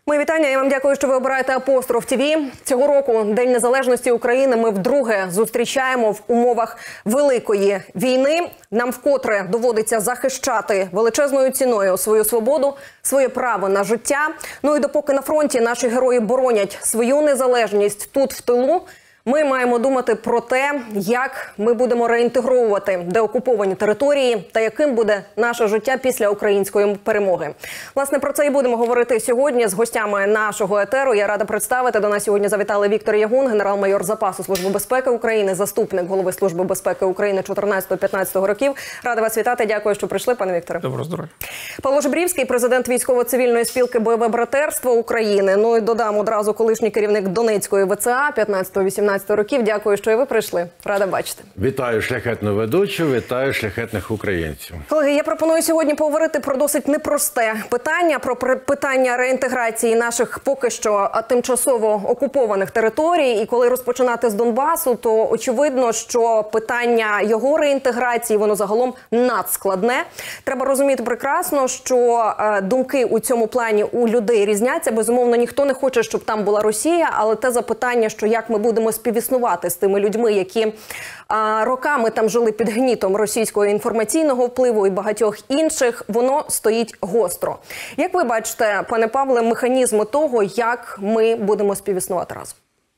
Мої вітання. Я вам дякую, що ви обираєте Апостроф ТВ. Цього року, День Незалежності України, ми вдруге зустрічаємо в умовах великої війни. Нам вкотре доводиться захищати величезною ціною свою свободу, своє право на життя. Ну і допоки на фронті наші герої боронять свою незалежність тут, в тилу, ми маємо думати про те, як ми будемо реінтегровувати деокуповані території та яким буде наше життя після української перемоги. Власне, про це і будемо говорити сьогодні з гостями нашого етеру. Я рада представити, до нас сьогодні завітали Віктор Ягун, генерал-майор запасу Служби безпеки України, заступник голови Служби безпеки України 14-15 років. Рада вас вітати. Дякую, що прийшли, пане Вікторе. Доброго здоров'я. Павло Жебрівський, президент військово-цивільної спілки «Бойове братерство України». Ну і додам одразу колишній керівник Донецької ВЦА 15-18 років. Дякую, що і ви прийшли. Рада бачити. Вітаю шляхетну ведучу, вітаю шляхетних українців. Колеги, я пропоную сьогодні поговорити про досить непросте питання, про питання реінтеграції наших поки що тимчасово окупованих територій. І коли розпочинати з Донбасу, то очевидно, що питання його реінтеграції, воно загалом надскладне. Треба розуміти прекрасно, що думки у цьому плані у людей різняться. Безумовно, ніхто не хоче, щоб там була Росія, але те запитання, що як ми будемо співіснувати з тими людьми, які роками там жили під гнітом російського інформаційного впливу і багатьох інших, воно стоїть гостро. Як ви бачите, пане Павле, механізми того, як ми будемо співіснувати разом?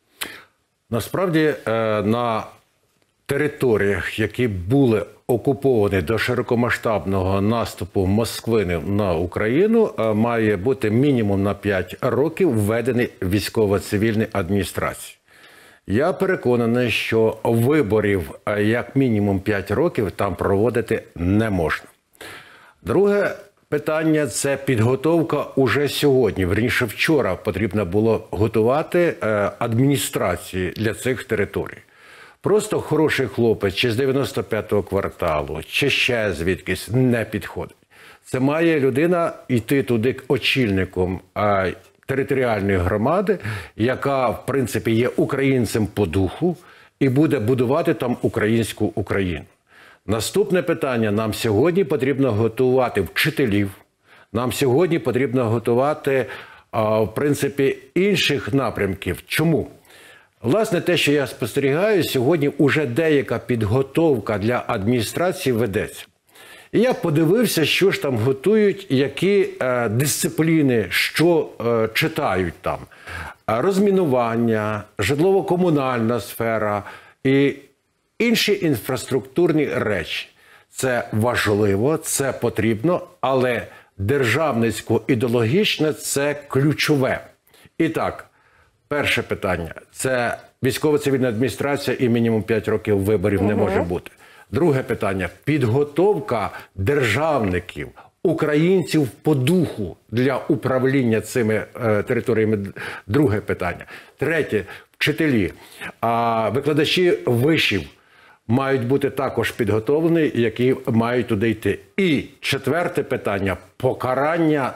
Насправді, на територіях, які були окуповані до широкомасштабного наступу Москви на Україну, має бути мінімум на 5 років введені військово-цивільні адміністрації. Я переконаний, що виборів як мінімум 5 років там проводити не можна. Друге питання – це підготовка уже сьогодні. Вірніше, вчора потрібно було готувати адміністрації для цих територій. Просто хороший хлопець чи з 95-го кварталу, чи ще звідкись не підходить. Це має людина йти туди очільником територіальної громади, яка, в принципі, є українцем по духу і буде будувати там українську Україну. Наступне питання. Нам сьогодні потрібно готувати вчителів, нам сьогодні потрібно готувати, в принципі, інших напрямків. Чому? Власне, те, що я спостерігаю, сьогодні вже деяка підготовка для адміністрації ведеться. І я подивився, що ж там готують, які дисципліни, що читають там. Розмінування, житлово-комунальна сфера і інші інфраструктурні речі. Це важливо, це потрібно, але державницько-ідеологічне – це ключове. І так, перше питання – це військово-цивільна адміністрація і мінімум 5 років виборів не може бути. Друге питання – підготовка державників, українців по духу для управління цими територіями. Друге питання. Третє – вчителі. Викладачі вишів мають бути також підготовлені, які мають туди йти. І четверте питання – покарання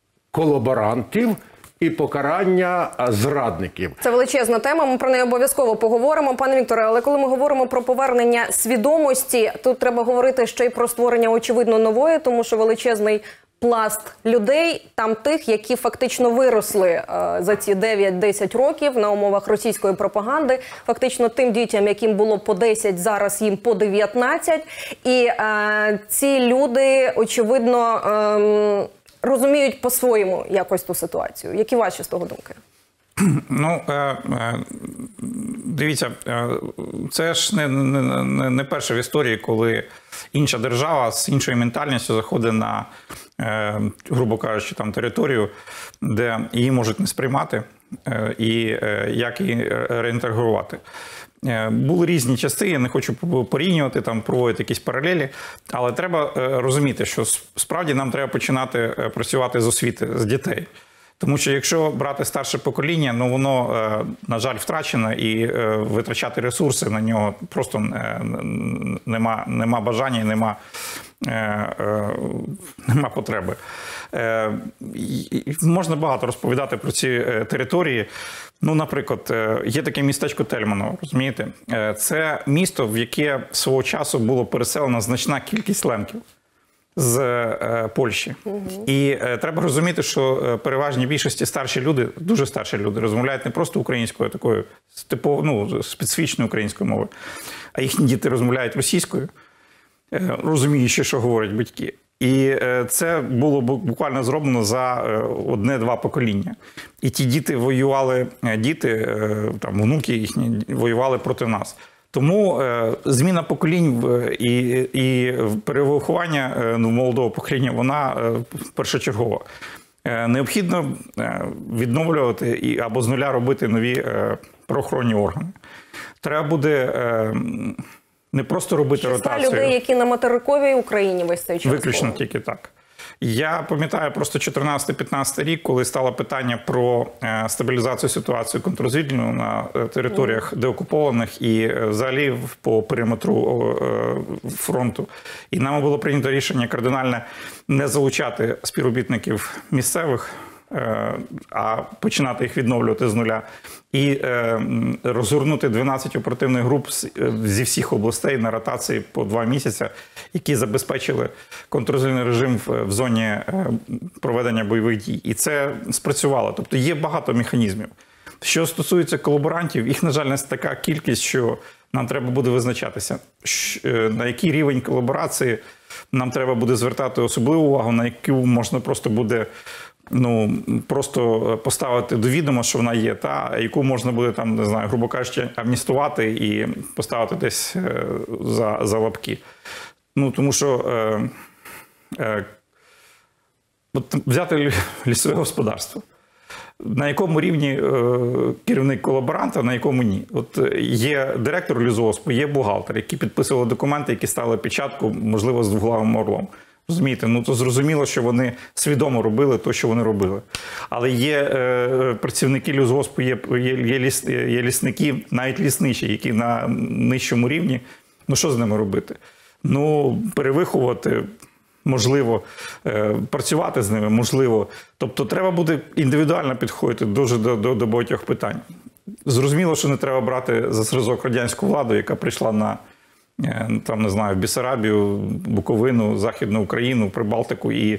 колаборантів і покарання зрадників. Це величезна тема, ми про неї обов'язково поговоримо, пане Вікторе, але коли ми говоримо про повернення свідомості, тут треба говорити ще й про створення, очевидно, нової, тому що величезний пласт людей, там тих, які фактично виросли за ці 9-10 років на умовах російської пропаганди, фактично тим дітям, яким було по 10, зараз їм по 19, і ці люди, очевидно, розуміють по-своєму якось ту ситуацію. Які ваші з того думки? Ну, дивіться, це ж не перше в історії, коли інша держава з іншою ментальністю заходить на, грубо кажучи, там територію, де її можуть не сприймати і як її реінтегрувати. Були різні часи, я не хочу порівнювати, там проводити якісь паралелі, але треба розуміти, що справді нам треба починати працювати з освіти, з дітей. Тому що якщо брати старше покоління, ну воно, на жаль, втрачено і витрачати ресурси на нього просто нема бажання і нема потреби. Можна багато розповідати про ці території. Ну, наприклад, є таке містечко Тельманово, розумієте? Це місто, в яке свого часу було переселено значна кількість лемків. з Польщі. І треба розуміти, що переважній більшості старші люди, дуже старші люди, розмовляють не просто українською, а такою специфічною українською мовою, а їхні діти розмовляють російською, розуміючи, що говорять батьки. І це було буквально зроблено за одне-два покоління. І ті діти воювали, там, внуки їхні воювали проти нас. Тому зміна поколінь і перевиховання молодого покоління, вона першочергова. Необхідно відновлювати або з нуля робити нові правоохоронні органи. Треба буде не просто робити ротацію. Людей, які на материковій Україні весь цей час. Виключно тільки так. Я пам'ятаю просто 14-15 рік, коли стало питання про стабілізацію ситуації контррозвідувальну на територіях деокупованих і взагалі по периметру фронту. І нами було прийнято рішення кардинальне не залучати співробітників місцевих, а починати їх відновлювати з нуля. І розгорнути 12 оперативних груп зі всіх областей на ротації по 2 місяці, які забезпечили контррозвідувальний режим в зоні проведення бойових дій. І це спрацювало. Тобто є багато механізмів. Що стосується колаборантів, їх, на жаль, не така кількість, що нам треба буде визначатися, на який рівень колаборації нам треба буде звертати особливу увагу, на яку можна просто буде просто поставити до відома, що вона є, та яку можна буде там, не знаю, грубо кажучи, амністувати і поставити десь за лапки. Тому що взяти лісове господарство. На якому рівні керівник колаборанта, на якому ні. От є директор лісгоспу, є бухгалтер, які підписували документи, які ставили печатку, можливо, з двоглавим орлом. Розумієте, то зрозуміло, що вони свідомо робили те, що вони робили. Але є працівники лісгоспу, є лісники, навіть лісничі, які на нижчому рівні. Що з ними робити? Перевиховувати, можливо, працювати з ними, можливо. Тобто треба буде індивідуально підходити дуже до багатьох питань. Зрозуміло, що не треба брати за зразок радянську владу, яка прийшла там, не знаю, в Бессарабію, Буковину, Західну Україну, Прибалтику і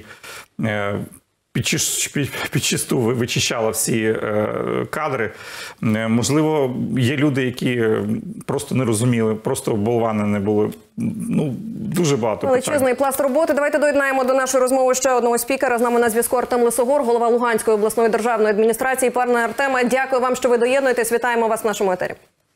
підчисту вичищала всі кадри. Можливо, є люди, які просто не розуміли, просто болвани не були. Дуже багато величезний пласт роботи. Давайте доєднаємо до нашої розмови ще одного спікера. З нами на зв'язку Артем Лисогор, голова Луганської обласної державної адміністрації. Пане Артеме, дякую вам, що ви доєднуєтесь. Вітаємо вас в нашому етері.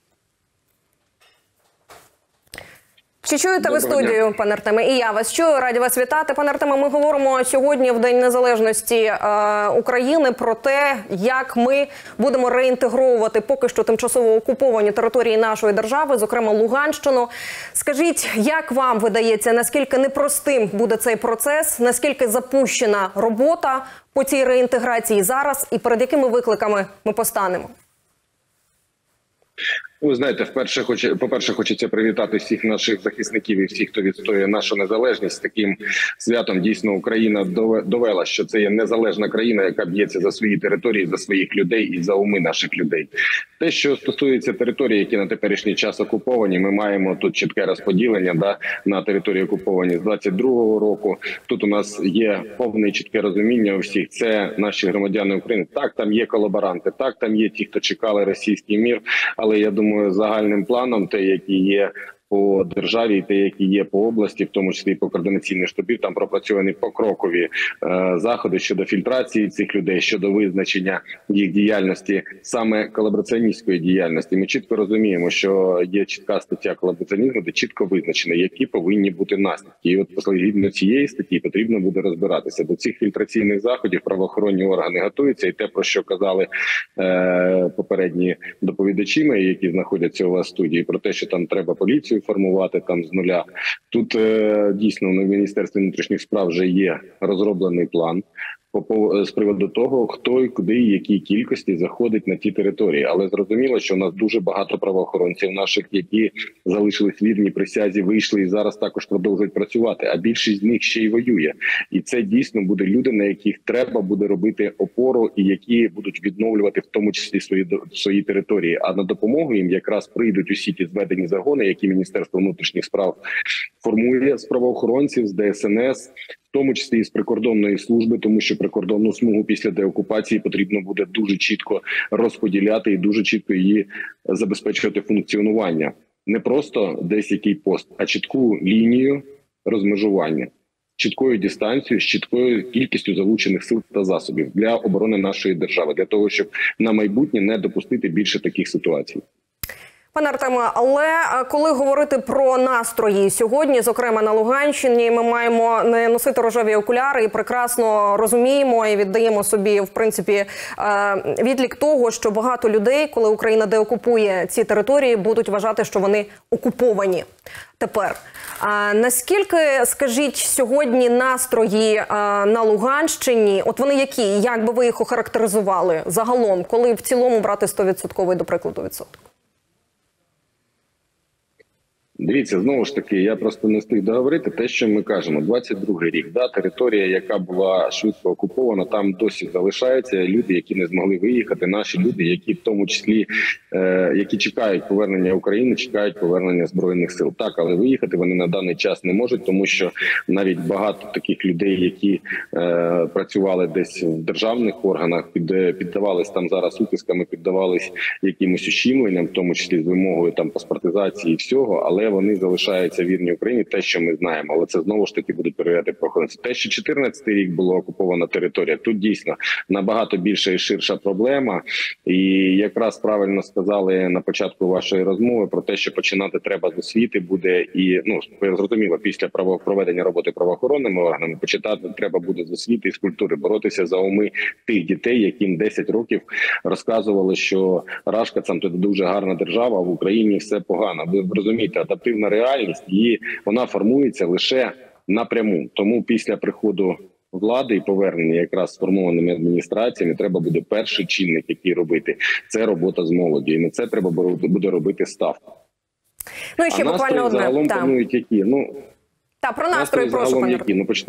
Чи чуєте ви студію, пане Артеме? І я вас чую, раді вас вітати. Пане Артеме, ми говоримо сьогодні, в День Незалежності України, про те, як ми будемо реінтегровувати поки що тимчасово окуповані території нашої держави, зокрема Луганщину. Скажіть, як вам видається, наскільки непростим буде цей процес, наскільки запущена робота по цій реінтеграції зараз і перед якими викликами ми постанемо? Ви знаєте, по-перше, хочеться привітати всіх наших захисників і всіх, хто відстоює нашу незалежність. Таким святом дійсно Україна довела, що це є незалежна країна, яка б'ється за свої території, за своїх людей і за уми наших людей. Те, що стосується територій, які на теперішній час окуповані, ми маємо тут чітке розподілення на території окуповані з 22-го року. Тут у нас є повне чітке розуміння у всіх. Це наші громадяни України. Так, там є колаборанти, так, там є ті, хто чекали російський мір, але я думаю, загальним планом, те, які є по державі, і те, які є по області, в тому числі і по координаційним штабів, там пропрацьовані покрокові заходи щодо фільтрації цих людей, щодо визначення їх діяльності, саме колабораціоністської діяльності. Ми чітко розуміємо, що є чітка стаття колабораціонізму, де чітко визначено, які повинні бути наслідки. І от згідно цієї статті потрібно буде розбиратися. До цих фільтраційних заходів правоохоронні органи готуються, і те, про що казали попередні доповідачі, які знаходяться у вас в студії, про те, що там треба поліцію формувати там з нуля. Тут дійсно в Міністерстві внутрішніх справ вже є розроблений план. з приводу того, хто і куди і якій кількості заходить на ті території. Але зрозуміло, що у нас дуже багато правоохоронців наших, які залишились вірні присязі, вийшли і зараз також продовжують працювати. А більшість з них ще й воює. І це дійсно буде люди, на яких треба буде робити опору і які будуть відновлювати в тому числі свої території. А на допомогу їм якраз прийдуть усі ті зведені загони, які Міністерство внутрішніх справ формує з правоохоронців, з ДСНС, в тому числі і з прикордонної служби, тому що прикордонну смугу після деокупації потрібно буде дуже чітко розподіляти і дуже чітко її забезпечувати функціонування. Не просто десь який пост, а чітку лінію розмежування, чіткою дистанцією, з чіткою кількістю залучених сил та засобів для оборони нашої держави, для того, щоб на майбутнє не допустити більше таких ситуацій. Пане Артеме, але коли говорити про настрої сьогодні, зокрема на Луганщині, ми маємо не носити рожеві окуляри і прекрасно розуміємо і віддаємо собі, в принципі, відлік того, що багато людей, коли Україна деокупує ці території, будуть вважати, що вони окуповані. Тепер, наскільки, скажіть, сьогодні настрої на Луганщині, от вони які? Як би ви їх охарактеризували загалом, коли в цілому брати 100%, до прикладу, відсоток? Дивіться, знову ж таки, я просто не встиг договорити те, що ми кажемо. 22-й рік, територія, яка була швидко окупована, там досі залишаються люди, які не змогли виїхати, наші люди, які в тому числі, які чекають повернення України, чекають повернення Збройних сил. Так, але виїхати вони на даний час не можуть, тому що навіть багато таких людей, які працювали десь в державних органах, піддавались там зараз утисками, піддавались якимось ущемленням, в тому числі з вимогою там паспортизації і всього, але вони залишаються вірні Україні, те, що ми знаємо. Але це знову ж таки будуть перевіряти правоохоронці. Те, що 14-й рік була окупована територія, тут дійсно набагато більша і ширша проблема. І якраз правильно сказали на початку вашої розмови про те, що починати треба з освіти буде. І, зрозуміло, після проведення роботи правоохоронними органами починати треба буде з освіти і з культури, боротися за уми тих дітей, яким 10 років розказували, що Рашка – це дуже гарна держава, а в Україні все погано. Ви розумієте, адаптивна реальність, і вона формується лише напряму. Тому після приходу влади і повернення якраз сформованими адміністраціями треба буде перший чинник, який робити. Це робота з молоді. І на це треба буде робити ставку. Ну і ще буквально одне. Загалом панують які? Та про настрої прошу, пане.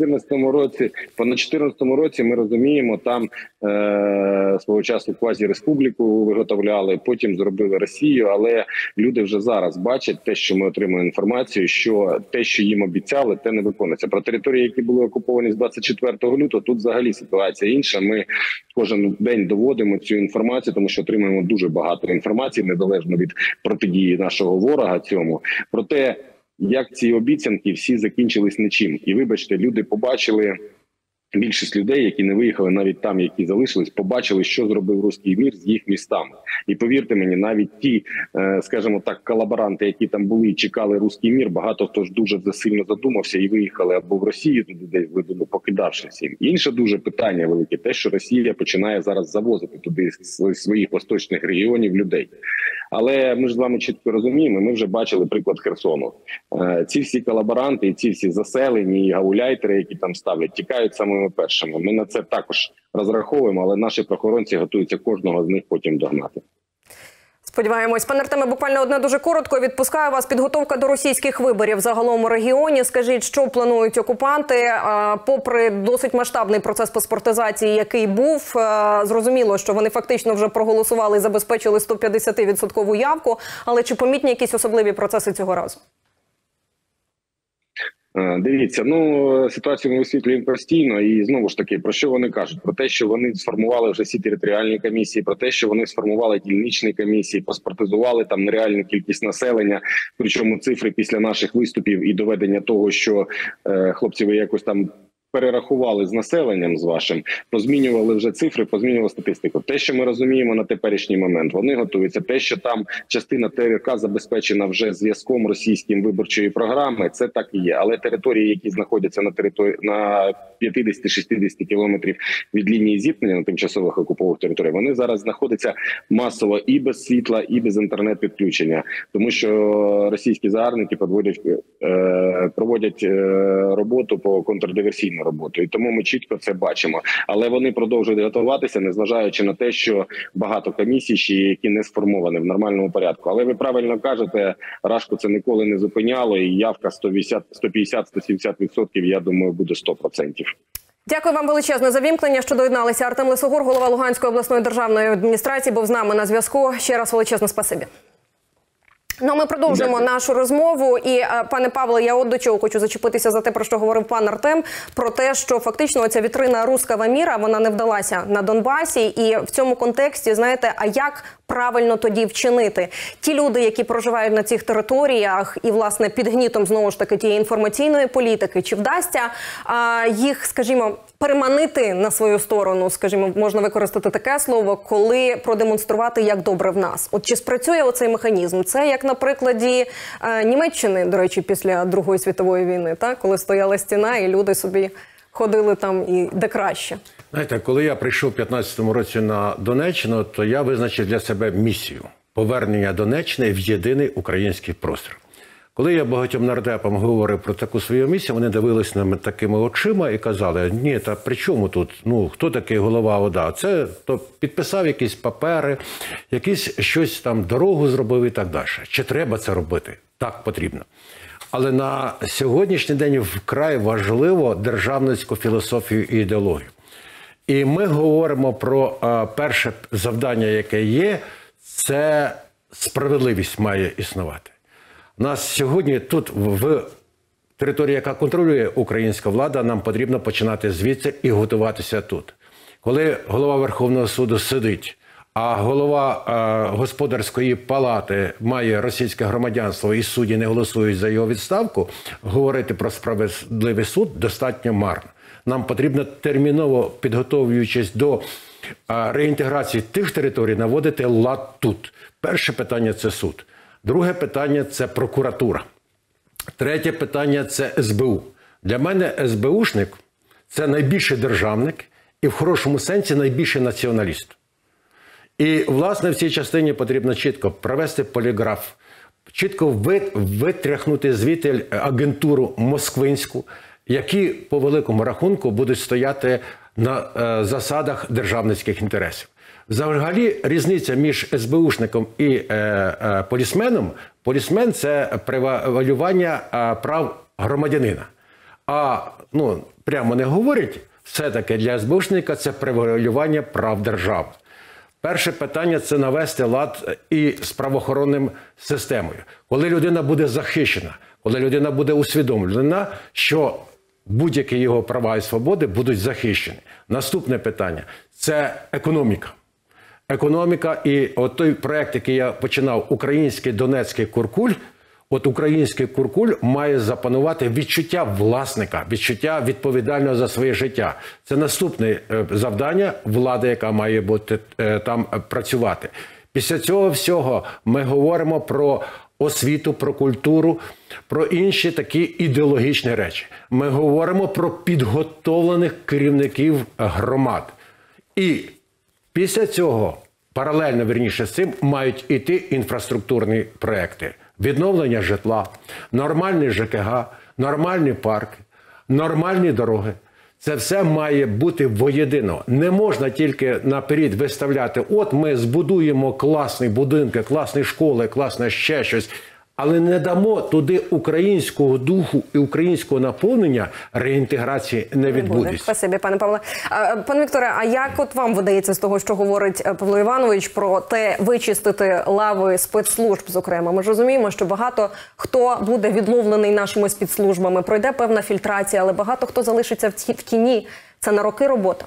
По 14-му році ми розуміємо, там свого часу квазі-республіку виготовляли, потім зробили Росію, але люди вже зараз бачать те, що ми отримуємо інформацію, що те, що їм обіцяли, те не виконується. Про території, які були окуповані з 24 лютого, тут взагалі ситуація інша. Ми кожен день доводимо цю інформацію, тому що отримуємо дуже багато інформації, незалежно від протидії нашого ворога цьому. Проте, як ці обіцянки всі закінчились нічим. І вибачте, люди побачили, більшість людей, які не виїхали, навіть там, які залишились, побачили, що зробив руський мір з їх містами. І повірте мені, навіть ті, скажімо так, колаборанти, які там були і чекали руський мір, багато хто ж дуже сильно задумався і виїхали або в Росію, туди десь глибину, покидавшись їм. Інше дуже питання велике, те, що Росія починає зараз завозити туди з своїх восточних регіонів людей. Але ми ж з вами чітко розуміємо, ми вже бачили приклад Херсону. Ці всі колаборанти і ці всі заселені і гауляйтери, які там ставлять, тікають самими першими. Ми на це також розраховуємо, але наші правоохоронці готуються кожного з них потім догнати. Сподіваємось. Пане Артеме, буквально одне дуже коротко. Відпускаю вас. Підготовка до російських виборів загалом у регіоні. Скажіть, що планують окупанти? Попри досить масштабний процес паспортизації, який був, зрозуміло, що вони фактично вже проголосували і забезпечили 150% явку. Але чи помітні якісь особливі процеси цього разу? Дивіться, ситуацію ми висвітлюємо постійно, і знову ж таки, про що вони кажуть? Про те, що вони сформували вже всі територіальні комісії, про те, що вони сформували дільничні комісії, паспортизували там нереальну кількість населення, причому цифри після наших виступів і доведення того, що хлопці, ви якось там перерахували з населенням з вашим, позмінювали вже цифри, позмінювали статистику. Те, що ми розуміємо на теперішній момент, вони готуються. Те, що там частина ТРК забезпечена вже зв'язком російським виборчої програми, це так і є. Але території, які знаходяться на 50-60 кілометрів від лінії зіткнення на тимчасових окупованих територіях, вони зараз знаходяться масово і без світла, і без інтернет-підключення. Тому що російські загарбники проводять роботу по контрдиверсійному їхню роботу. І тому ми чітко це бачимо. Але вони продовжують готуватися, незважаючи на те, що багато комісій ще є, які не сформовані в нормальному порядку. Але ви правильно кажете, Рашку це ніколи не зупиняло, і явка 150-170%, я думаю, буде 100%. Дякую вам величезне за вімкнення, що доєдналися. Артем Лисогор, голова Луганської обласної державної адміністрації, був з нами на зв'язку. Ще раз величезне спасибі. Ну, ми продовжуємо нашу розмову. І, пане Павле, я от до чого хочу зачепитися за те, про що говорив пан Артем, про те, що фактично оця вітрина «Русского міра», вона не вдалася на Донбасі. І в цьому контексті, знаєте, а як правильно тоді вчинити? Ті люди, які проживають на цих територіях і, власне, під гнітом, знову ж таки, тієї інформаційної політики, чи вдасться їх, скажімо, переманити на свою сторону, скажімо, можна використати таке слово, коли продемонструвати, як добре в нас? От чи спрацює оцей механізм? Це як на прикладі Німеччини, до речі, після Другої світової війни, так? Коли стояла стіна і люди собі ходили там і де краще. Знаєте, коли я прийшов у 2015 році на Донеччину, то я визначив для себе місію – повернення Донеччини в єдиний український простір. Коли я багатьом нардепам говорив про таку свою місію, вони дивились на мене такими очима і казали, ні, та при чому тут, ну, хто такий голова ОДА? Це то підписав якісь папери, якісь щось там, дорогу зробив і так далі. Чи треба це робити? Так, потрібно. Але на сьогоднішній день вкрай важливо державницьку філософію і ідеологію. І ми говоримо про перше завдання, яке є, це справедливість має існувати. У нас сьогодні тут, в території, яка контролює українська влада, нам потрібно починати звідси і готуватися тут. Коли голова Верховного суду сидить, а голова господарської палати має російське громадянство і судді не голосують за його відставку, говорити про справедливий суд достатньо марно. Нам потрібно терміново, підготовлюючись до реінтеграції тих територій, наводити лад тут. Перше питання – це суд. Друге питання – це прокуратура. Третє питання – це СБУ. Для мене СБУшник – це найбільший державник і в хорошому сенсі найбільший націоналіст. І, власне, в цій частині потрібно чітко провести поліграф, чітко витряхнути звідти агентуру москвинську, які, по великому рахунку, будуть стояти на засадах державницьких інтересів. Взагалі, різниця між СБУшником і полісменом – полісмен – це превалювання прав громадянина. А, ну, прямо не говорять, все-таки для СБУшника це превалювання прав держави. Перше питання – це навести лад і з правоохоронним системою. Коли людина буде захищена, коли людина буде усвідомлена, що будь-які його права і свободи будуть захищені. Наступне питання – це економіка. Економіка і от той проєкт, який я починав, «Український Донецький Куркуль», от український Куркуль має запанувати відчуття власника, відчуття відповідального за своє життя. Це наступне завдання влади, яка має бути там працювати. Після цього всього ми говоримо про освіту, про культуру, про інші такі ідеологічні речі. Ми говоримо про підготовлених керівників громад. І після цього, паралельно, вірніше з цим, мають іти інфраструктурні проекти. Відновлення житла, нормальні ЖКГ, нормальні парки, нормальні дороги. Це все має бути воєдино. Не можна тільки наперед виставляти, от ми збудуємо класні будинки, класні школи, класне ще щось, але не дамо туди українського духу і українського наповнення, реінтеграції не відбудеться. Спасибі, пане Павле. Пане Вікторе, а як от вам видається з того, що говорить Павло Іванович про те, вичистити лави спецслужб, зокрема? Ми ж розуміємо, що багато хто буде відловлений нашими спецслужбами, пройде певна фільтрація, але багато хто залишиться в тіні. Це на роки робота?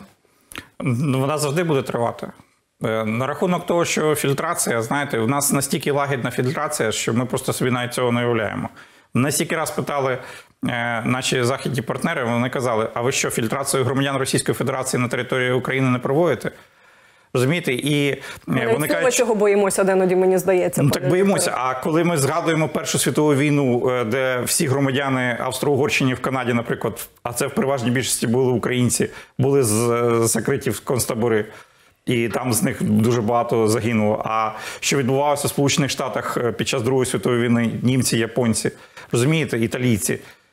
Вона завжди буде тривати. На рахунок того, що фільтрація, знаєте, у нас настільки лагідна фільтрація, що ми просто собі навіть цього не уявляємо. Настільки раз питали наші західні партнери, вони казали, а ви що, фільтрацію громадян Російської Федерації на території України не проводите? Розумієте? І вони кажуть, чого боїмося, іноді, мені здається. Ну, так боїмося. А коли ми згадуємо Першу світову війну, де всі громадяни Австро-Угорщини в Канаді, наприклад, а це в переважній більшості були українці, були закриті в концтабори, і там з них дуже багато загинуло. А що відбувалося в Сполучених Штатах під час Другої світової війни? Німці, японці, розумієте, італійці.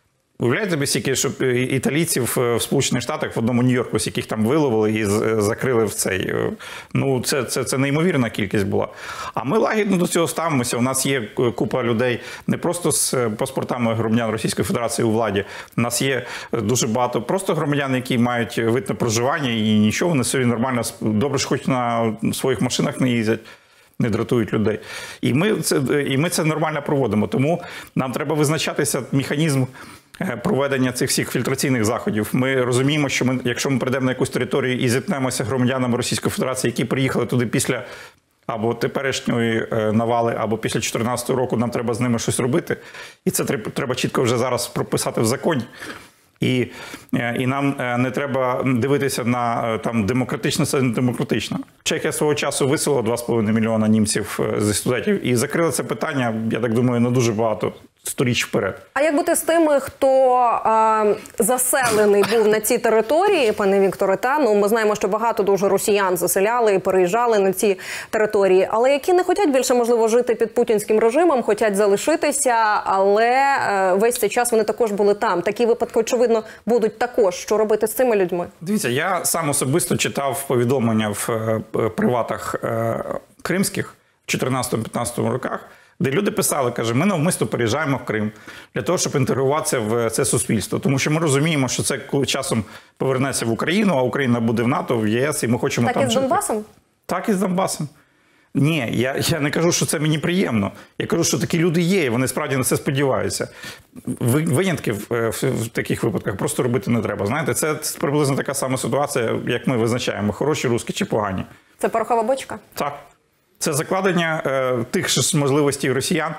Уявляєте собі, скільки, щоб італійців в Сполучених Штатах в одному Нью-Йорку, яких там виловили і закрили в цей. Ну, це неймовірна кількість була. А ми лагідно до цього ставимося. У нас є купа людей не просто з паспортами громадян Російської Федерації у владі. У нас є дуже багато просто громадян, які мають вид на проживання і нічого, вони собі нормально, добре ж хоч на своїх машинах не їздять. Не дратують людей. І ми це нормально проводимо. Тому нам треба визначатися механізм проведення цих всіх фільтраційних заходів. Ми розуміємо, що якщо ми прийдемо на якусь територію і зіткнемося громадянами Російської Федерації, які приїхали туди після або теперішньої навали, або після 2014 року, нам треба з ними щось робити. І це треба чітко вже зараз прописати в законі. І нам не треба дивитися на там демократично, це не демократично. Чехія свого часу виселила 2,5 мільйона німців зі студентів і закрила це питання, я так думаю, на дуже багато сторіч вперед. А як бути з тими, хто заселений був на цій території, пане Вікторе, ну ми знаємо, що багато дуже росіян заселяли і переїжджали на ці території, але які не хочуть більше, можливо, жити під путінським режимом, хочуть залишитися, але весь цей час вони також були там. Такі випадки, очевидно, будуть також. Що робити з цими людьми? Дивіться, я сам особисто читав повідомлення в приватах кримських в 2014-2015 роках, де люди писали, каже, ми навмисно переїжджаємо в Крим для того, щоб інтегруватися в це суспільство. Тому що ми розуміємо, що це коли часом повернеться в Україну, а Україна буде в НАТО, в ЄС, і ми хочемо так там жити. Так і з Донбасом? Так і з Донбасом. Ні, я не кажу, що це мені приємно. Я кажу, що такі люди є, і вони справді на це сподіваються. Винятків в таких випадках просто робити не треба. Знаєте, це приблизно така сама ситуація, як ми визначаємо, хороші русські чи погані. Це порохова бочка? Так. Це закладення тих ж можливостей росіян,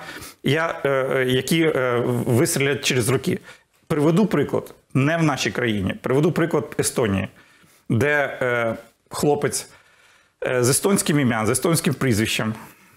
які вистрілять через роки. Приведу приклад, не в нашій країні, приведу приклад Естонії, де хлопець з естонським ім'ям, з естонським прізвищем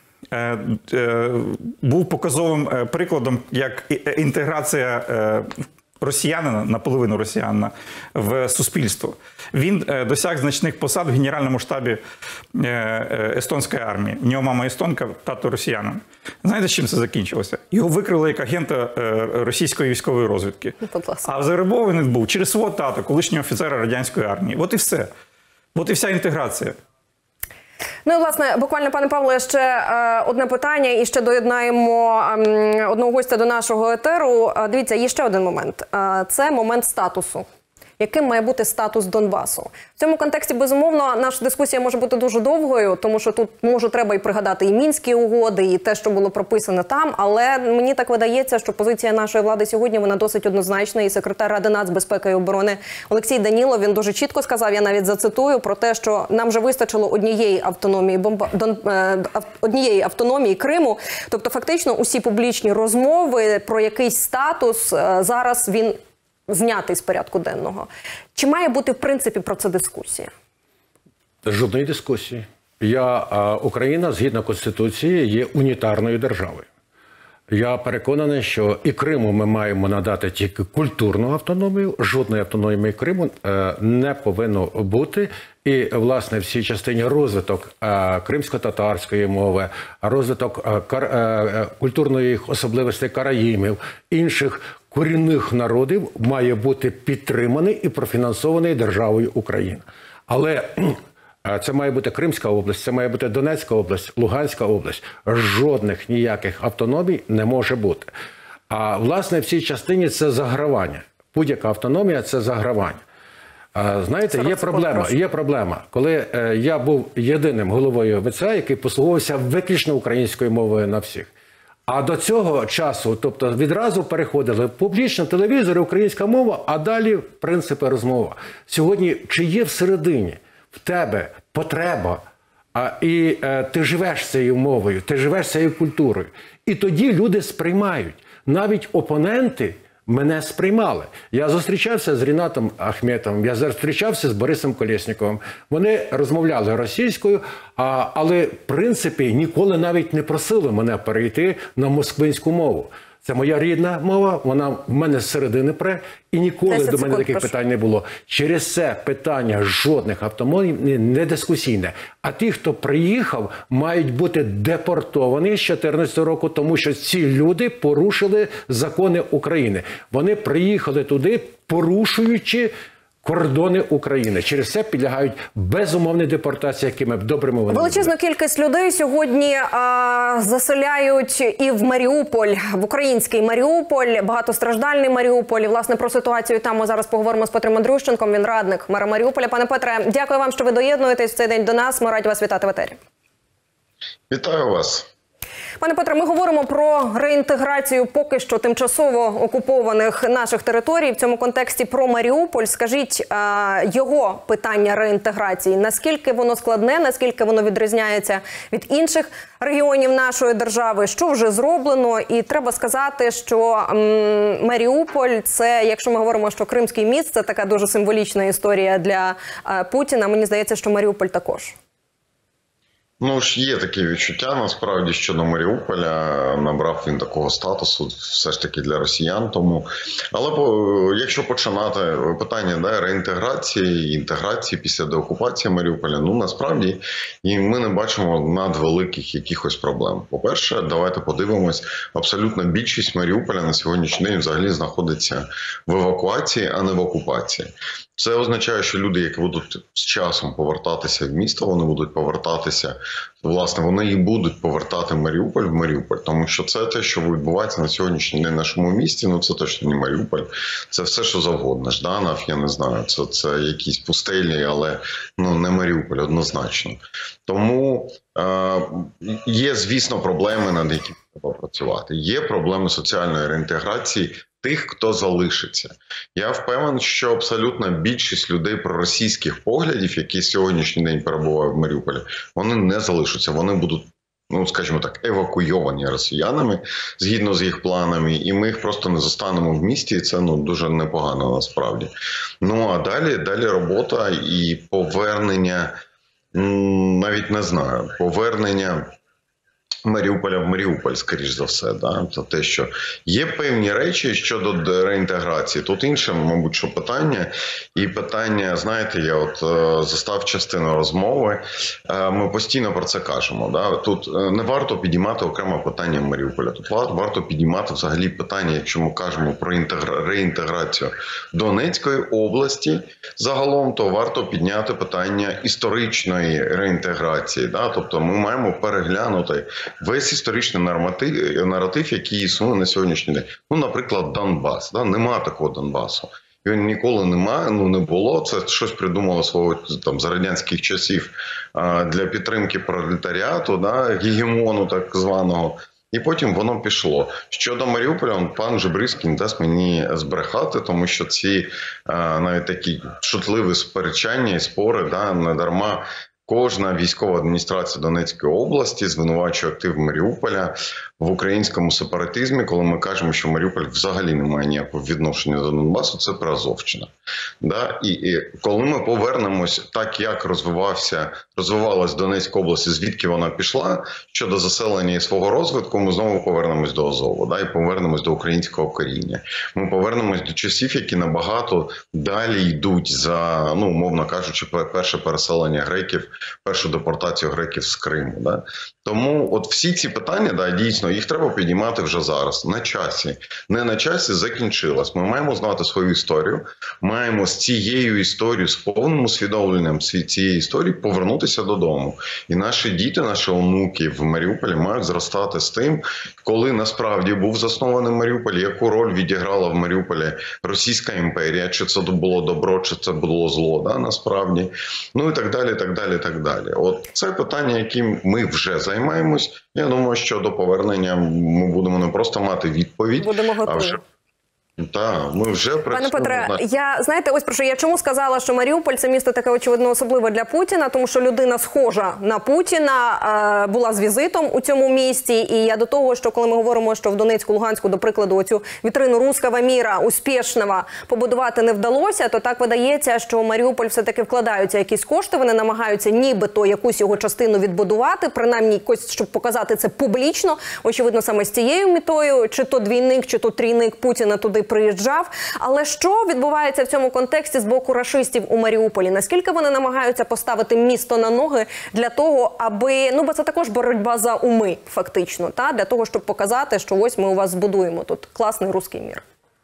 був показовим прикладом, як інтеграція росіянина, наполовину росіянина, в суспільство. Він досяг значних посад в Генеральному штабі естонської армії. У нього мама естонка, тато росіянин. Знаєте, з чим це закінчилося? Його викрили як агента російської військової розвідки. А завербований був через свого тата, колишнього офіцера радянської армії. От і все. От і вся інтеграція. Ну і, власне, буквально, пане Павле, ще одне питання і ще доєднаємо одного гостя до нашого етеру. Дивіться, є ще один момент. Це момент статусу. Яким має бути статус Донбасу? В цьому контексті, безумовно, наша дискусія може бути дуже довгою, тому що тут, може, треба і пригадати і Мінські угоди, і те, що було прописано там, але мені так видається, що позиція нашої влади сьогодні, вона досить однозначна, і секретар Ради нацбезпеки і оборони Олексій Данілов, він дуже чітко сказав, я навіть зацитую, про те, що нам вже вистачило однієї автономії Криму, тобто фактично усі публічні розмови про якийсь статус зараз він знятий з порядку денного. Чи має бути, в принципі, про це дискусія? Жодної дискусії. Україна, згідно Конституції, є унітарною державою. Я переконаний, що і Криму ми маємо надати тільки культурну автономію, жодної автономії Криму не повинно бути. І, власне, в цій частині розвиток кримсько-татарської мови, розвиток культурної особливостей караїмів, інших корінних народів має бути підтриманий і профінансований державою Україна. Але це має бути Кримська область, це має бути Донецька область, Луганська область. Жодних ніяких автономій не може бути. А, власне, в цій частині це загравання. Будь-яка автономія – це загравання. Знаєте, є проблема. Коли я був єдиним головою ВЦА, який послуговувався виключно українською мовою на всіх. А до цього часу, тобто відразу переходили в публічний телевізор, українська мова, а далі принципи розмови. Сьогодні, чи є всередині в тебе потреба, і ти живеш цією мовою, ти живеш цією культурою. І тоді люди сприймають. Навіть опоненти мене сприймали. Я зустрічався з Рінатом Ахметовим, я зустрічався з Борисом Колєсніковим. Вони розмовляли російською, але, в принципі, ніколи навіть не просили мене перейти на москвинську мову. Це моя рідна мова, вона в мене з середини пре, і ніколи до мене таких питань не було. Через це питання жодних автономій не дискусійне. А ті, хто приїхав, мають бути депортовані з 2014 року, тому що ці люди порушили закони України. Вони приїхали туди, порушуючи кордони України. Через це підлягають безумовні депортації, якими б добрими вони Величезну кількість людей сьогодні заселяють і в Маріуполь, в український Маріуполь, багатостраждальний Маріуполь. І, власне, про ситуацію там ми зараз поговоримо з Петром Андрющенком, він радник мера Маріуполя. Пане Петре, дякую вам, що ви доєднуєтесь в цей день до нас. Ми раді вас вітати в етері. Вітаю вас. Пане Петре, ми говоримо про реінтеграцію поки що тимчасово окупованих наших територій. В цьому контексті про Маріуполь. Скажіть, його питання реінтеграції, наскільки воно складне, наскільки воно відрізняється від інших регіонів нашої держави, що вже зроблено? І треба сказати, що Маріуполь – це, якщо ми говоримо, що Кримський міст – це така дуже символічна історія для Путіна, мені здається, що Маріуполь також. Ну ж є такі відчуття, насправді, щодо Маріуполя. Набрав він такого статусу все ж таки для росіян. Тому, але якщо починати питання реінтеграції, інтеграції після деокупації Маріуполя, ну насправді і ми не бачимо надвеликих якихось проблем. По-перше, давайте подивимось, абсолютно більшість Маріуполя на сьогоднішній день взагалі знаходиться в евакуації, а не в окупації. Це означає, що люди, які будуть з часом повертатися в місто, вони будуть повертатися, власне, вони і будуть повертати Маріуполь в Маріуполь, тому що це те, що відбувається на сьогоднішній день в нашому місті, ну це точно не Маріуполь, це все, що завгодно, Жданов, я не знаю, це якісь пустелі, але не Маріуполь, однозначно. Тому є, звісно, проблеми, над якими треба працювати. Є проблеми соціальної реінтеграції тих, хто залишиться. Я впевнений, що абсолютно більшість людей проросійських поглядів, які сьогоднішній день перебувають в Маріуполі, вони не залишаться, вони будуть, ну, скажімо так, евакуйовані росіянами, згідно з їх планами, і ми їх просто не застанемо в місті, і це дуже непогано насправді. Ну, а далі робота і повернення, навіть не знаю, повернення Маріуполя в Маріуполь, скоріш за все. Да? Це те, що є певні речі щодо реінтеграції. Тут інше, мабуть, що питання. І питання, знаєте, я от застав частину розмови, ми постійно про це кажемо. Да? Тут не варто підіймати окремо питання Маріуполя. Тут варто підіймати взагалі питання, якщо ми кажемо про реінтеграцію Донецької області загалом, то варто підняти питання історичної реінтеграції. Да? Тобто ми маємо переглянути весь історичний наратив, який існує на сьогоднішній день. Ну, наприклад, Донбас. Да? Нема такого Донбасу. Його ніколи немає, не було. Це щось придумало за радянських часів для підтримки пролетаріату, да? Гегемону так званого. І потім воно пішло. Щодо Маріуполя, пан Жебрицький не дасть мені збрехати, тому що ці навіть такі шутливі сперечання і спори, да, не дарма. Кожна військова адміністрація Донецької області звинувачує актив Маріуполя в українському сепаратизмі, коли ми кажемо, що Маріуполь взагалі не має ніякого відношення до Донбасу, це Приазовщина. Да? І коли ми повернемось так, як розвивалась Донецька область, звідки вона пішла, щодо заселення і свого розвитку, ми знову повернемось до Азову, да? І повернемось до українського коріння. Ми повернемось до часів, які набагато далі йдуть за, умовно кажучи, перше переселення греків, першу депортацію греків з Криму. Да? Тому от всі ці питання, да, дійсно, їх треба піднімати вже зараз, на часі. Не на часі закінчилось. Ми маємо знати свою історію, маємо з цією історією, з повним усвідомленням цієї історії повернутися додому. І наші діти, наші онуки в Маріуполі мають зростати з тим, коли насправді був заснований Маріуполь, яку роль відіграла в Маріуполі Російська імперія, чи це було добро, чи це було зло, да, насправді. Ну і так далі, так далі, так далі. От це питання, яким ми вже займаємось. Я думаю, що до повернення ми будемо не просто мати відповідь, будемо а вже Так, ми вже Пане працюємо. Петре, знаєте, ось про що я чому сказала, що Маріуполь – це місто таке, очевидно, особливе для Путіна, тому що людина схожа на Путіна, була з візитом у цьому місті. І я до того, що коли ми говоримо, що в Донецьку, Луганську, до прикладу, оцю вітрину «Русского міра» успішного побудувати не вдалося, то так видається, що в Маріуполь все-таки вкладаються якісь кошти, вони намагаються нібито якусь його частину відбудувати, принаймні якось, щоб показати це публічно, очевидно, саме з цією метою, чи то двійник, чи то трійник Путіна туди приїжджав. Але що відбувається в цьому контексті з боку рашистів у Маріуполі? Наскільки вони намагаються поставити місто на ноги для того, аби, бо це також боротьба за уми, фактично, для того, щоб показати, що ось ми у вас збудуємо тут класний русський мір?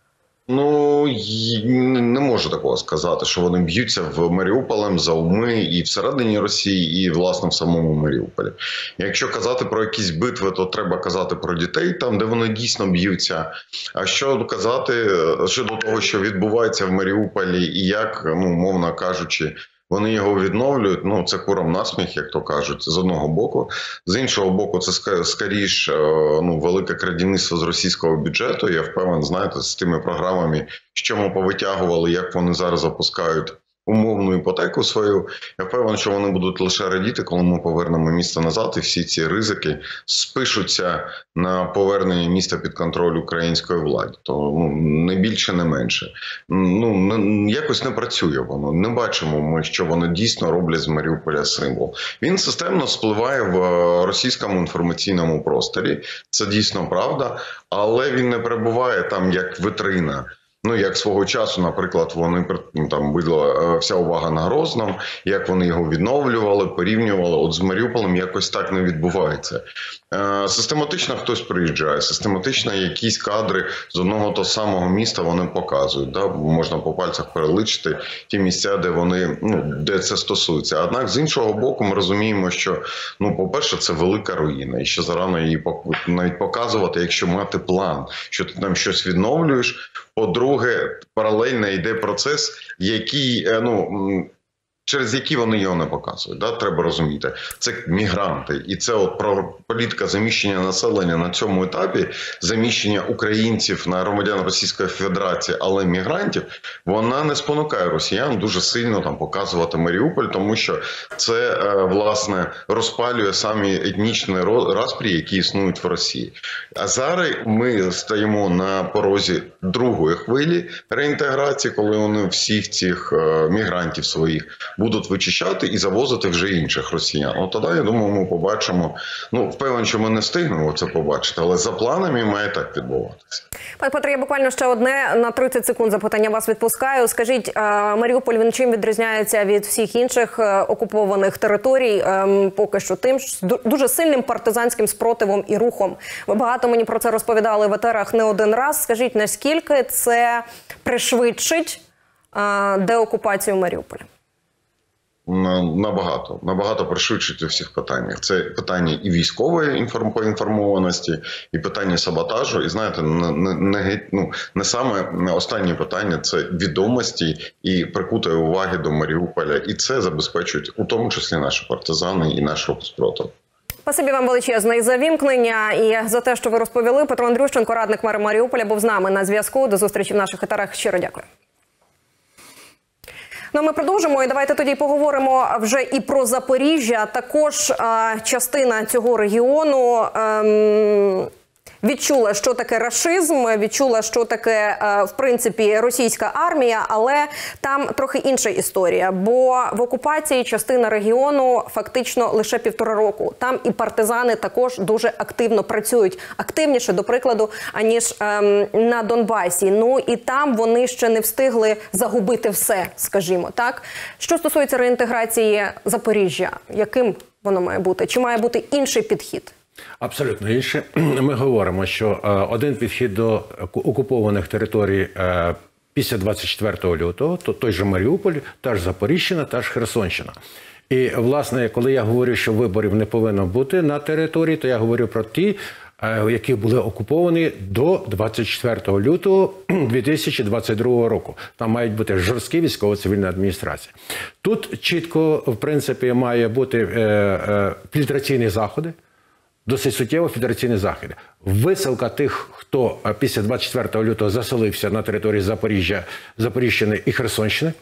Не можу такого сказати, що вони б'ються в Маріуполем за уми і всередині Росії, і, власне, в самому Маріуполі. Якщо казати про якісь битви, то треба казати про дітей, там, де вони дійсно б'ються. А що казати щодо того, що відбувається в Маріуполі і як, мовно кажучи, вони його відновлюють, це курам насміх, як то кажуть, з одного боку. З іншого боку, це скоріш велике крадівництво з російського бюджету. Я впевнений, знаєте, з тими програмами, що ми повитягували, як вони зараз запускають умовну іпотеку свою. Я впевнений, що вони будуть лише радіти, коли ми повернемо місто назад, і всі ці ризики спишуться на повернення міста під контроль української влади. То не більше, не менше. Якось не працює воно. Не бачимо ми, що вони дійсно роблять з Маріуполя символ. Він системно спливає в російському інформаційному просторі. Це дійсно правда, але він не перебуває там як вітрина. Як свого часу, наприклад, вони там була вся увага на Грозному, як вони його відновлювали, порівнювали. От з Маріуполем якось так не відбувається. Систематично хтось приїжджає, систематично якісь кадри з одного того самого міста вони показують. Да? Можна по пальцях переличити ті місця, де вони, де це стосується. Однак, з іншого боку, ми розуміємо, що, по-перше, це велика руїна. І ще зарано її навіть показувати, якщо мати план, що ти там щось відновлюєш. По-друге, паралельно йде процес, який, через які вони його не показують. Да? Треба розуміти. Це мігранти. І це політика заміщення населення на цьому етапі, заміщення українців на громадян Російської Федерації, але мігрантів, вона не спонукає росіян дуже сильно показувати Маріуполь, тому що це, власне, розпалює самі етнічні розпрі, які існують в Росії. А зараз ми стоїмо на порозі другої хвилі реінтеграції, коли вони всіх цих мігрантів своїх будуть вичищати і завозити вже інших росіян. Тоді, я думаю, ми побачимо, впевнений, що ми не встигнемо це побачити, але за планами має так відбуватися. Пане Петре, я буквально ще одне на 30 секунд запитання вас відпускаю. Скажіть, Маріуполь, він чим відрізняється від всіх інших окупованих територій? Поки що тим, дуже сильним партизанським спротивом і рухом. Ви багато мені про це розповідали в етерах не один раз. Скажіть, наскільки це пришвидшить деокупацію Маріуполя? Набагато пришвидшить у всіх питаннях. Це питання і військової поінформованості, і питання саботажу. І знаєте, не саме останнє питання – це відомості і прикутої уваги до Маріуполя. І це забезпечують у тому числі наші партизани і наш рух спротиву. Спасибі вам величезне і за вімкнення, і за те, що ви розповіли. Петро Андрющенко, радник мера Маріуполя, був з нами на зв'язку. До зустрічі в наших етерах. Щиро дякую. Ми продовжимо, і давайте тоді поговоримо вже і про Запоріжжя. Також частина цього регіону відчула, що таке рашизм, відчула, що таке, в принципі, російська армія, але там трохи інша історія, бо в окупації частина регіону фактично лише 1,5 року. Там і партизани також дуже активно працюють, активніше, до прикладу, аніж на Донбасі. І там вони ще не встигли загубити все, скажімо так. Що стосується реінтеграції Запоріжжя, яким воно має бути? Чи має бути інший підхід? Абсолютно інше. Ми говоримо, що один підхід до окупованих територій після 24 лютого, то той же Маріуполь, та ж Запоріжжя, та ж Херсонщина. І, власне, коли я говорю, що виборів не повинно бути на території, то я говорю про ті, які були окуповані до 24 лютого 2022 року. Там мають бути жорсткі військово-цивільні адміністрації. Тут чітко, в принципі, має бути фільтраційні заходи. досить суттєво фільтраційні заходи. Висилка тих, хто після 24 лютого заселився на території Запоріжжя, Запоріжжя і Херсонщини.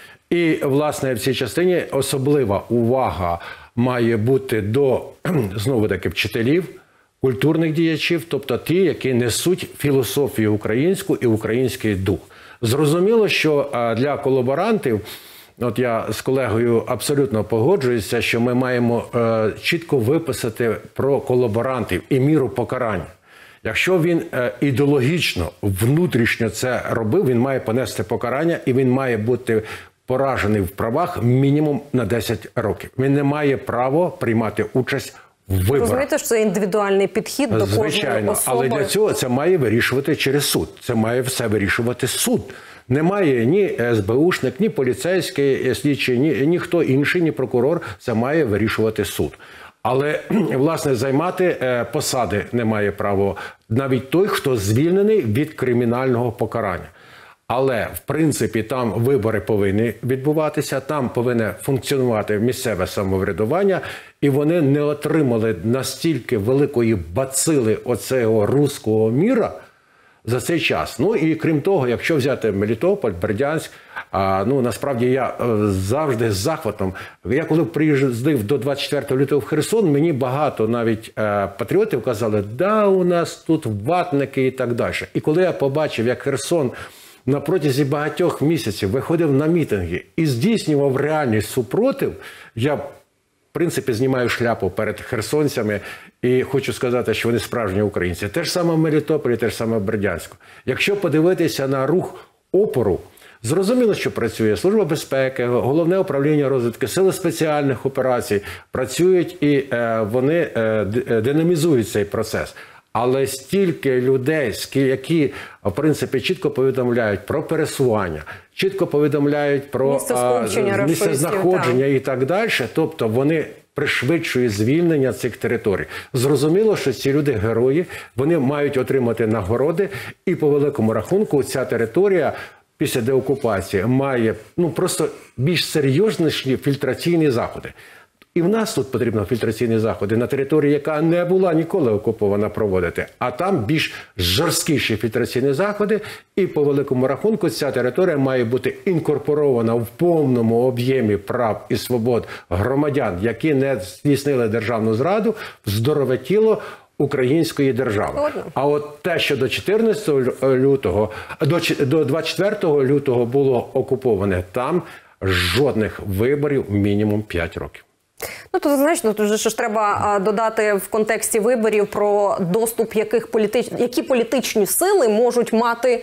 І, власне, в цій частині особлива увага має бути до, знову-таки, вчителів, культурних діячів, тобто ті, які несуть філософію українську і український дух. Зрозуміло, що для колаборантів, от я з колегою абсолютно погоджуюся, що ми маємо чітко виписати про колаборантів і міру покарання. Якщо він ідеологічно, внутрішньо це робив, він має понести покарання і він має бути поражений в правах мінімум на 10 років. Він не має права приймати участь в виборах. Розумієте, що це індивідуальний підхід до кожної Звичайно, особи? але для цього це має вирішувати через суд. Це має все вирішувати суд. Немає ні СБУшник, ні поліцейський слідчий, ніхто інший, ні прокурор. Це має вирішувати суд. Але, власне, займати посади не має права навіть той, хто звільнений від кримінального покарання. Але, в принципі, там вибори повинні відбуватися, там повинне функціонувати місцеве самоврядування, і вони не отримали настільки великої бацили оцього руського міра за цей час. Ну і крім того, якщо взяти Мелітополь, Бердянськ, насправді я завжди з захватом. Я коли приїздив до 24 лютого в Херсон, мені багато навіть патріотів казали, да, у нас тут ватники і так далі. І коли я побачив, як Херсон на протязі багатьох місяців виходив на мітинги і здійснював реальний супротив, я, в принципі, знімаю шляпу перед херсонцями і хочу сказати, що вони справжні українці. Те ж саме в Мелітополі, те ж саме в Бердянську. Якщо подивитися на рух опору, зрозуміло, що працює Служба безпеки, Головне управління розвідки, Сили спеціальних операцій, працюють і вони динамізують цей процес. Але стільки людей, які, в принципі, чітко повідомляють про пересування, чітко повідомляють про місце знаходження і так далі, тобто вони пришвидшують звільнення цих територій. Зрозуміло, що ці люди герої, вони мають отримати нагороди, і по великому рахунку ця територія після деокупації має просто більш серйозніші фільтраційні заходи. І в нас тут потрібно фільтраційні заходи на території, яка не була ніколи окупована, проводити. А там більш жорсткіші фільтраційні заходи. І по великому рахунку ця територія має бути інкорпорована в повному об'ємі прав і свобод громадян, які не здійснили державну зраду, в здорове тіло української держави. А от те, що до 14 лютого, до 24 лютого було окуповане, там жодних виборів мінімум 5 років. Ну, то, знаєш, тут вже ж треба додати в контексті виборів про доступ, які політичні сили можуть мати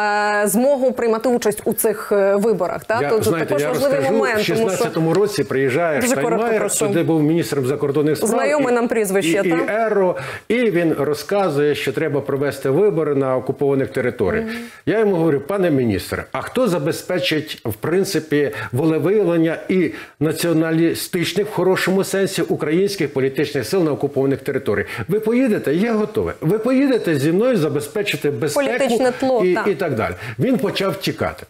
змогу приймати участь у цих виборах. Тут також важливий момент. В 16-му році приїжджає Штайнмаєр, де був міністром закордонних справ. Знайоме нам прізвище, і Еро, і він розказує, що треба провести вибори на окупованих територіях. Я йому говорю, пане міністре, а хто забезпечить, в принципі, волевиявлення і націоналістичних, в хорошому сенсі, українських політичних сил на окупованих територіях? Ви поїдете? Я готовий. Ви поїдете зі мною забезпечити безпеку і так далі. Він почав тікати.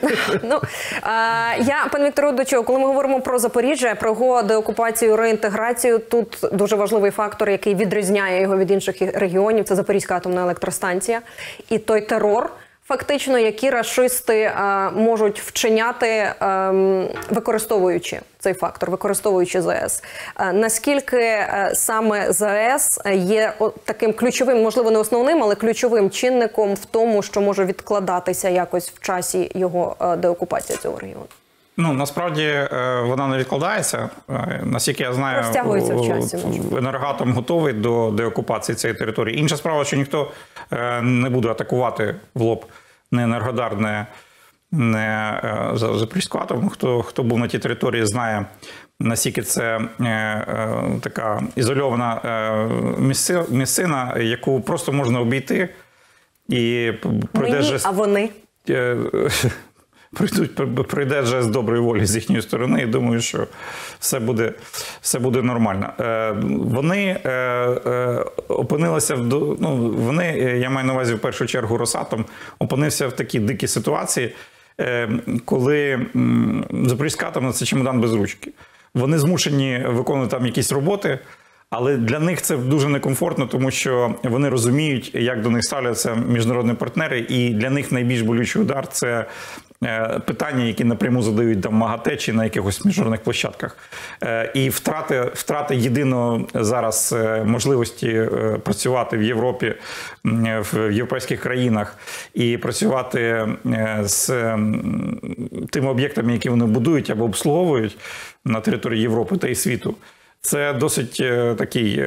Пане Вікторе, до чого? Коли ми говоримо про Запоріжжя, про його деокупацію, реінтеграцію, тут дуже важливий фактор, який відрізняє його від інших регіонів, це Запорізька атомна електростанція. І той терор, фактично, які рашисти можуть вчиняти, використовуючи цей фактор, використовуючи ЗАЕС. Наскільки саме ЗАЕС є таким ключовим, можливо, не основним, але ключовим чинником в тому, що може відкладатися якось в часі його деокупація цього регіону? Насправді вона не відкладається. Наскільки я знаю, Енергоатом готовий до деокупації цієї території. Інша справа, що ніхто не буде атакувати в лоб не Енергодар, не Запорізьку атомну. Хто був на тій території, знає, наскільки це така ізольована місцина, яку просто можна обійти. І а вони? Прийде жест доброї волі з їхньої сторони, і думаю, що все буде нормально. Вони опинилися я маю на увазі в першу чергу Росатом, опинився в такій дикій ситуації, коли Запорізька атомна – це чемодан без ручки. Вони змушені виконувати там якісь роботи, Але для них це дуже некомфортно, тому що вони розуміють, як до них ставляться міжнародні партнери, і для них найбільш болючий удар – це питання, які напряму задають там МАГАТЕ чи на якихось міжнародних площадках. І втрати єдиного зараз можливості працювати в Європі, в європейських країнах і працювати з тими об'єктами, які вони будують або обслуговують на території Європи та і світу. Це досить такий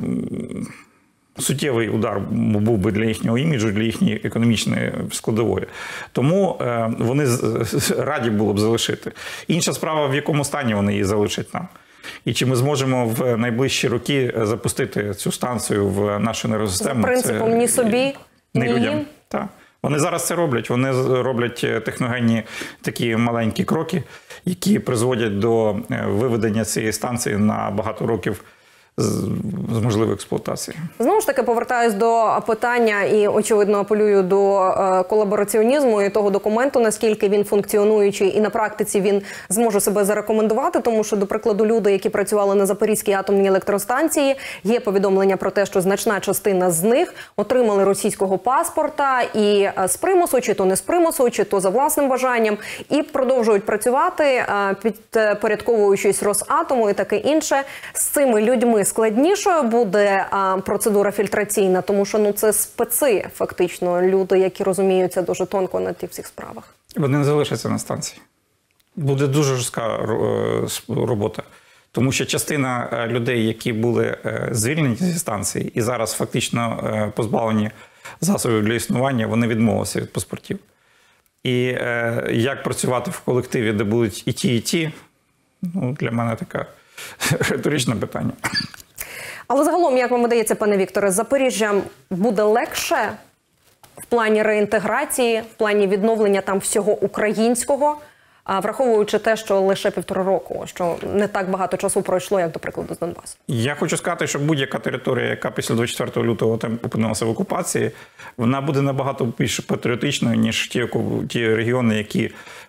суттєвий удар був би для їхнього іміджу, для їхньої економічної складової. Тому вони раді було б залишити. Інша справа, в якому стані вони її залишать нам. І чи ми зможемо в найближчі роки запустити цю станцію в нашу енергосистему. За принципом ні собі, ні ні людям. їм. Так. Вони зараз це роблять. Вони роблять техногенні такі маленькі кроки, які призводять до виведення цієї станції на багато років з можливої експлуатації. Знову ж таки, повертаюсь до питання і, очевидно, апелюю до колабораціонізму і того документу, наскільки він функціонуючий і на практиці він зможе себе зарекомендувати, тому що, до прикладу, люди, які працювали на Запорізькій атомній електростанції, є повідомлення про те, що значна частина з них отримали російського паспорта і з примусу, чи то не з примусу, чи то за власним бажанням, і продовжують працювати, підпорядковуючись Росатому і таке інше. З цими людьми складнішою буде процедура фільтраційна, тому що це специ, фактично, люди, які розуміються дуже тонко на тих всіх справах. Вони не залишаться на станції. Буде дуже жорстка робота. Тому що частина людей, які були звільнені зі станції і зараз фактично позбавлені засобів для існування, вони відмовилися від паспортів. І як працювати в колективі, де будуть і ті, для мене таке риторичне питання. Але загалом, як вам видається, пане Вікторе, Запоріжжя буде легше в плані реінтеграції, в плані відновлення там всього українського, враховуючи те, що лише 1,5 року, що не так багато часу пройшло, як, до прикладу, з Донбасу? Я хочу сказати, що будь-яка територія, яка після 24 лютого там опинилася в окупації, вона буде набагато більш патріотичною, ніж ті регіони, які,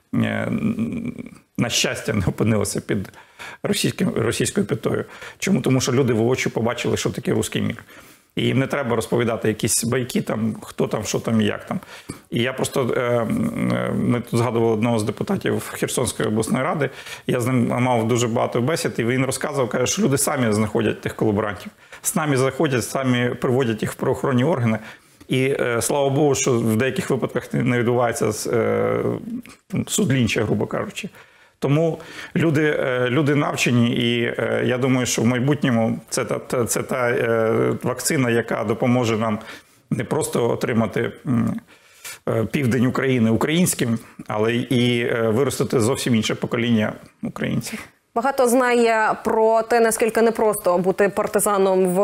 на щастя, не опинилися під російською п'ятою. Чому? Тому що люди воочию побачили, що таке руський мір. І їм не треба розповідати якісь байки, там, хто там, що там і як там. І я просто, ми тут згадували одного з депутатів Херсонської обласної ради, я з ним мав дуже багато бесід, і він розказував, каже, що люди самі знаходять тих колаборантів. Самі заходять, самі приводять їх в правоохоронні органи. І слава Богу, що в деяких випадках не відбувається судлінча, грубо кажучи. Тому люди навчені, і я думаю, що в майбутньому це та вакцина, яка допоможе нам не просто отримати південь України українським, але і виростити зовсім інше покоління українців. Багато знає про те, наскільки непросто бути партизаном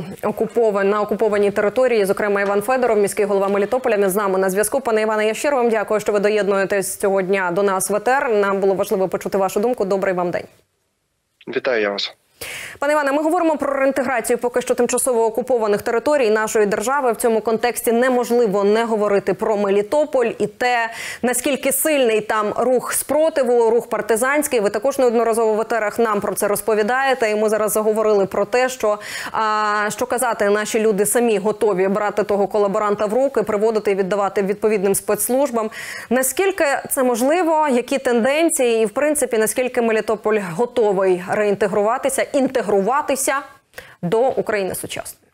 на окупованій території. Зокрема, Іван Федоров, міський голова Мелітополя, він з нами на зв'язку. Пане Іване, я щиро вам дякую, що ви доєднуєтесь цього дня до нас в етер. Нам було важливо почути вашу думку. Добрий вам день. Вітаю я вас. Пане Іване, ми говоримо про реінтеграцію поки що тимчасово окупованих територій нашої держави. В цьому контексті неможливо не говорити про Мелітополь і те, наскільки сильний там рух спротиву, рух партизанський. Ви також неодноразово в етерах нам про це розповідаєте. І ми зараз заговорили про те, що казати, наші люди самі готові брати того колаборанта в руки, приводити і віддавати відповідним спецслужбам. Наскільки це можливо, які тенденції і, в принципі, наскільки Мелітополь готовий інтегруватися до України сучасної?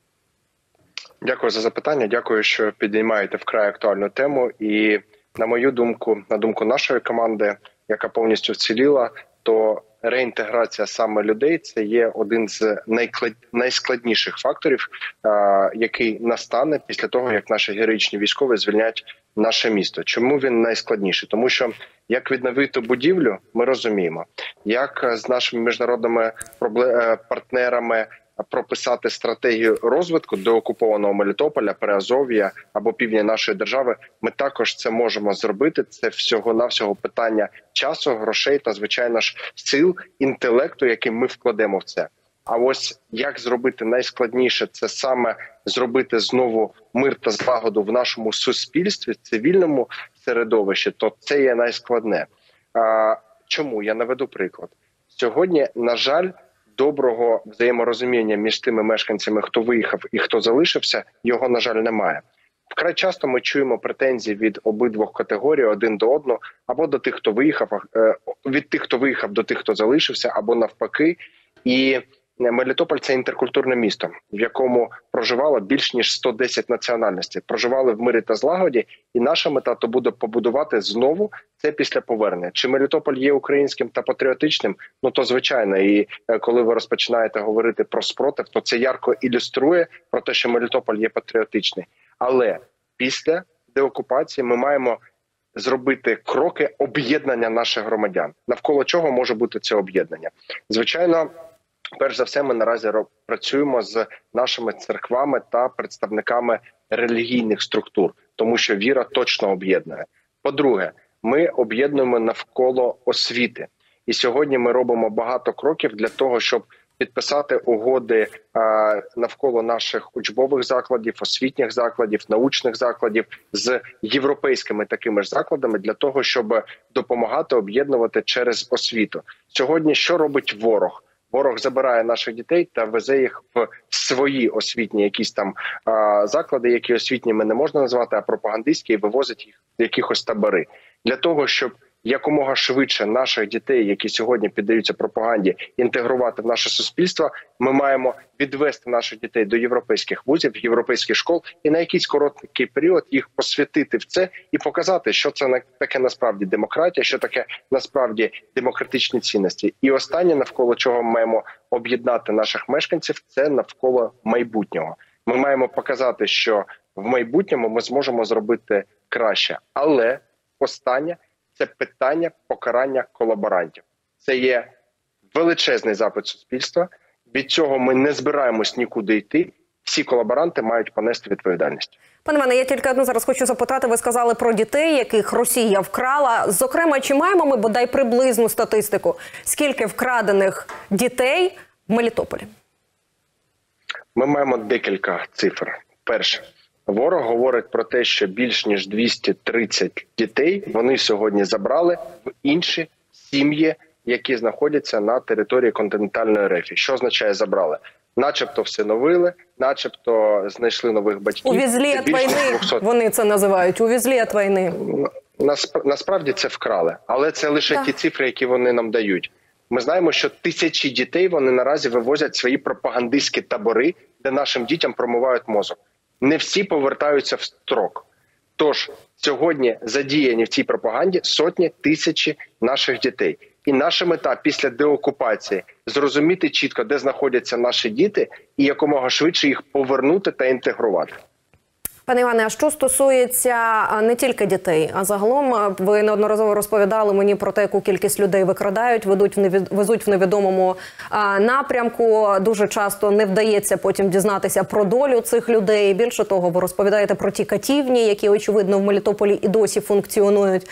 Дякую за запитання. Дякую, що підіймаєте вкрай актуальну тему. І на мою думку, на думку нашої команди, яка повністю вціліла, то реінтеграція саме людей – це є один з найскладніших факторів, який настане після того, як наші героїчні військові звільнять наше місто. Чому він найскладніший? Тому що як відновити будівлю, ми розуміємо. Як з нашими міжнародними партнерами прописати стратегію розвитку до окупованого Мелітополя, Приазов'я або півдня нашої держави, ми також це можемо зробити. Це всього-навсього питання часу, грошей та, звичайно ж, сил, інтелекту, який ми вкладемо в це. А ось як зробити найскладніше, це саме зробити знову мир та злагоду в нашому суспільстві, цивільному середовищі, то це є найскладне. Чому? Я наведу приклад. Сьогодні, на жаль, доброго взаєморозуміння між тими мешканцями, хто виїхав і хто залишився, його, на жаль, немає. Вкрай часто ми чуємо претензії від обидвох категорій один до одного, або до тих, хто виїхав, від тих, хто виїхав, до тих, хто залишився, або навпаки. І Мелітополь – це інтеркультурне місто, в якому проживало більш ніж 110 національностей. Проживали в мирі та злагоді, і наша мета то буде побудувати знову це після повернення. Чи Мелітополь є українським та патріотичним? Ну, то звичайно. І коли ви розпочинаєте говорити про спротив, то це ярко ілюструє про те, що Мелітополь є патріотичний. Але після деокупації ми маємо зробити кроки об'єднання наших громадян. Навколо чого може бути це об'єднання? Звичайно, перш за все, ми наразі працюємо з нашими церквами та представниками релігійних структур, тому що віра точно об'єднує. По-друге, ми об'єднуємо навколо освіти. І сьогодні ми робимо багато кроків для того, щоб підписати угоди навколо наших учбових закладів, освітніх закладів, научних закладів з європейськими такими ж закладами для того, щоб допомагати об'єднувати через освіту. Сьогодні що робить ворог? Ворог забирає наших дітей та везе їх в свої освітні якісь там заклади, які освітніми не можна назвати, а пропагандистські, і вивозить їх в якихось табори. Для того, щоб якомога швидше наших дітей, які сьогодні піддаються пропаганді, інтегрувати в наше суспільство, ми маємо відвести наших дітей до європейських вузів, європейських школ і на якийсь короткий період їх посвятити в це і показати, що це таке насправді демократія, що таке насправді демократичні цінності. І останнє, навколо чого ми маємо об'єднати наших мешканців, це навколо майбутнього. Ми маємо показати, що в майбутньому ми зможемо зробити краще. Але останнє – це питання покарання колаборантів. Це є величезний запит суспільства. Від цього ми не збираємось нікуди йти. Всі колаборанти мають понести відповідальність. Пане Іване, я тільки одну зараз хочу запитати. Ви сказали про дітей, яких Росія вкрала. Зокрема, чи маємо ми бодай приблизну статистику? Скільки вкрадених дітей в Мелітополі? Ми маємо декілька цифр. Перше. Ворог говорить про те, що більш ніж 230 дітей вони сьогодні забрали в інші сім'ї, які знаходяться на території континентальної РФ. Що означає забрали? Начебто всиновили, начебто знайшли нових батьків. Увезли від війни, вони це називають. Увезли від війни. Насправді це вкрали. Але це лише ті цифри, які вони нам дають. Ми знаємо, що тисячі дітей вони наразі вивозять свої пропагандистські табори, де нашим дітям промивають мозок. Не всі повертаються в строк. Тож сьогодні задіяні в цій пропаганді сотні тисячі наших дітей. І наша мета після деокупації – зрозуміти чітко, де знаходяться наші діти і якомога швидше їх повернути та інтегрувати. Пане Іване, а що стосується не тільки дітей, а загалом ви неодноразово розповідали мені про те, яку кількість людей викрадають, везуть в невідомому напрямку. Дуже часто не вдається потім дізнатися про долю цих людей. Більше того, ви розповідаєте про ті катівні, які, очевидно, в Мелітополі і досі функціонують.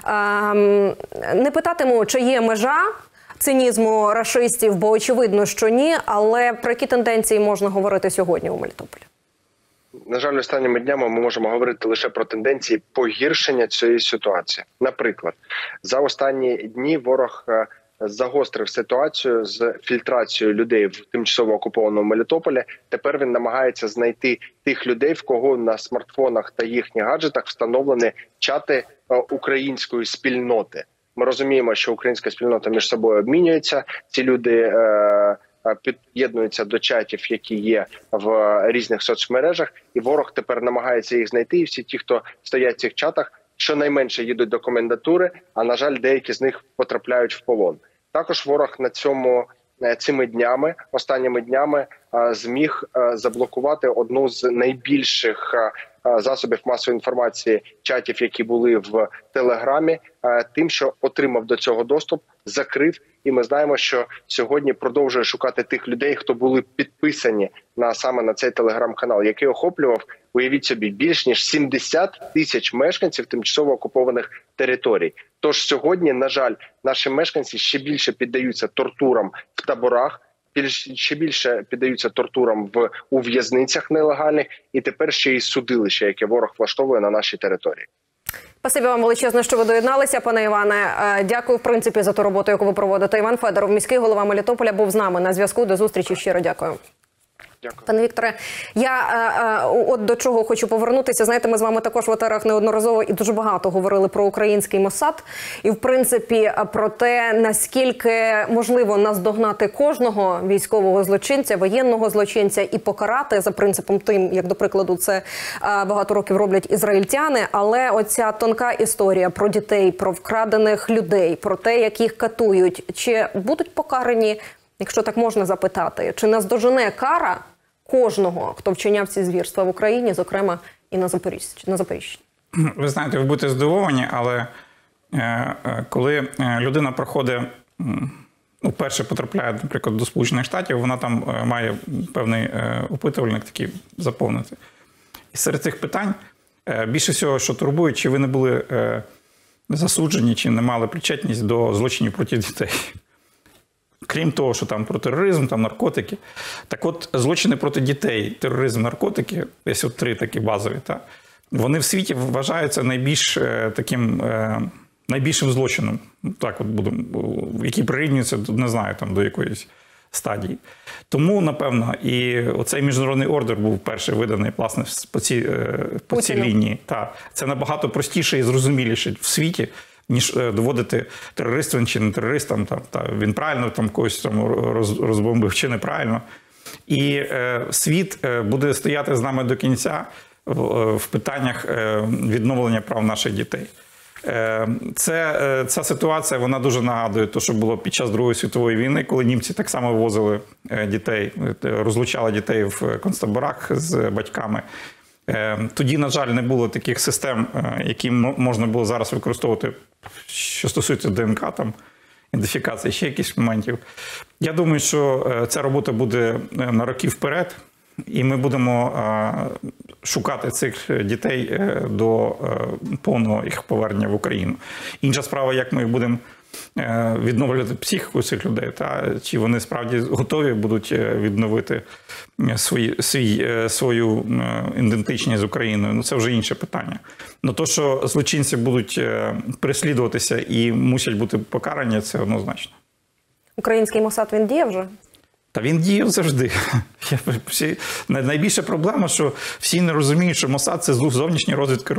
Не питатиму, чи є межа цинізму рашистів, бо очевидно, що ні, але про які тенденції можна говорити сьогодні у Мелітополі? На жаль, останніми днями ми можемо говорити лише про тенденції погіршення цієї ситуації. Наприклад, за останні дні ворог загострив ситуацію з фільтрацією людей в тимчасово окупованому Мелітополі. Тепер він намагається знайти тих людей, в кого на смартфонах та їхніх гаджетах встановлені чати української спільноти. Ми розуміємо, що українська спільнота між собою обмінюється. Ці люди під'єднуються до чатів, які є в різних соцмережах, і ворог тепер намагається їх знайти. І всі ті, хто стоять в цих чатах, щонайменше їдуть до комендатури, а, на жаль, деякі з них потрапляють в полон. Також ворог цими днями, останніми днями, зміг заблокувати одну з найбільших засобів масової інформації чатів, які були в Телеграмі, тим, що отримав до цього доступ, закрив. І ми знаємо, що сьогодні продовжує шукати тих людей, хто були підписані саме на цей телеграм-канал, який охоплював, уявіть собі, більш ніж 70 тисяч мешканців тимчасово окупованих територій. Тож сьогодні, на жаль, наші мешканці ще більше піддаються тортурам в таборах, ще більше піддаються тортурам у в'язницях нелегальних, і тепер ще й судилище, яке ворог влаштовує на нашій території. Спасибі вам величезне, що ви доєдналися, пане Іване. Дякую, в принципі, за ту роботу, яку ви проводите. Іван Федоров, міський голова Мелітополя, був з нами на зв'язку. До зустрічі. Щиро дякую. Дякую. Пане Вікторе, я от до чого хочу повернутися. Знаєте, ми з вами також в етерах неодноразово і дуже багато говорили про український Моссад. І, в принципі, про те, наскільки можливо наздогнати кожного військового злочинця, воєнного злочинця і покарати за принципом тим, як, до прикладу, це багато років роблять ізраїльтяни. Але оця тонка історія про дітей, про вкрадених людей, про те, як їх катують, чи будуть покарані, якщо так можна запитати, чи наздожене кара кожного, хто вчиняв ці звірства в Україні, зокрема і на Запоріжжі? Ви знаєте, ви будете здивовані, але коли людина проходить, вперше потрапляє, наприклад, до Сполучених Штатів, вона там має певний опитувальник такий заповнити. І серед цих питань більше всього, що турбує, чи ви не були засуджені, чи не мали причетність до злочинів проти дітей. Крім того, що там про тероризм, там наркотики. Так от, злочини проти дітей, тероризм, наркотики, десь от 3 такі базові, вони в світі вважаються найбільшим злочином, так от будемо, який прирівнюється, не знаю, там, до якоїсь стадії. Тому, напевно, і оцей міжнародний ордер був перший виданий, власне, по цій лінії. Це набагато простіше і зрозуміліше в світі, ніж доводити терористам чи не терористам, він правильно там когось там розбомбив чи неправильно. І світ буде стояти з нами до кінця в питаннях відновлення прав наших дітей. Ця ситуація, вона дуже нагадує те, що було під час Другої світової війни, коли німці так само вивозили дітей, розлучали дітей в концтаборах з батьками. Тоді, на жаль, не було таких систем, які можна було зараз використовувати, що стосується ДНК, там, ідентифікації, ще якихось моментів. Я думаю, що ця робота буде на роки вперед, і ми будемо шукати цих дітей до повного їх повернення в Україну. Інша справа, як ми будемо відновлювати психіку цих людей, чи вони справді готові будуть відновити свою ідентичність з Україною, це вже інше питання. Но то, що злочинці будуть переслідуватися і мусять бути покарані, це однозначно. Український Моссад, він діє вже? Та він діяв завжди. Найбільша проблема, що всі не розуміють, що Моссад – це зовнішня розвідка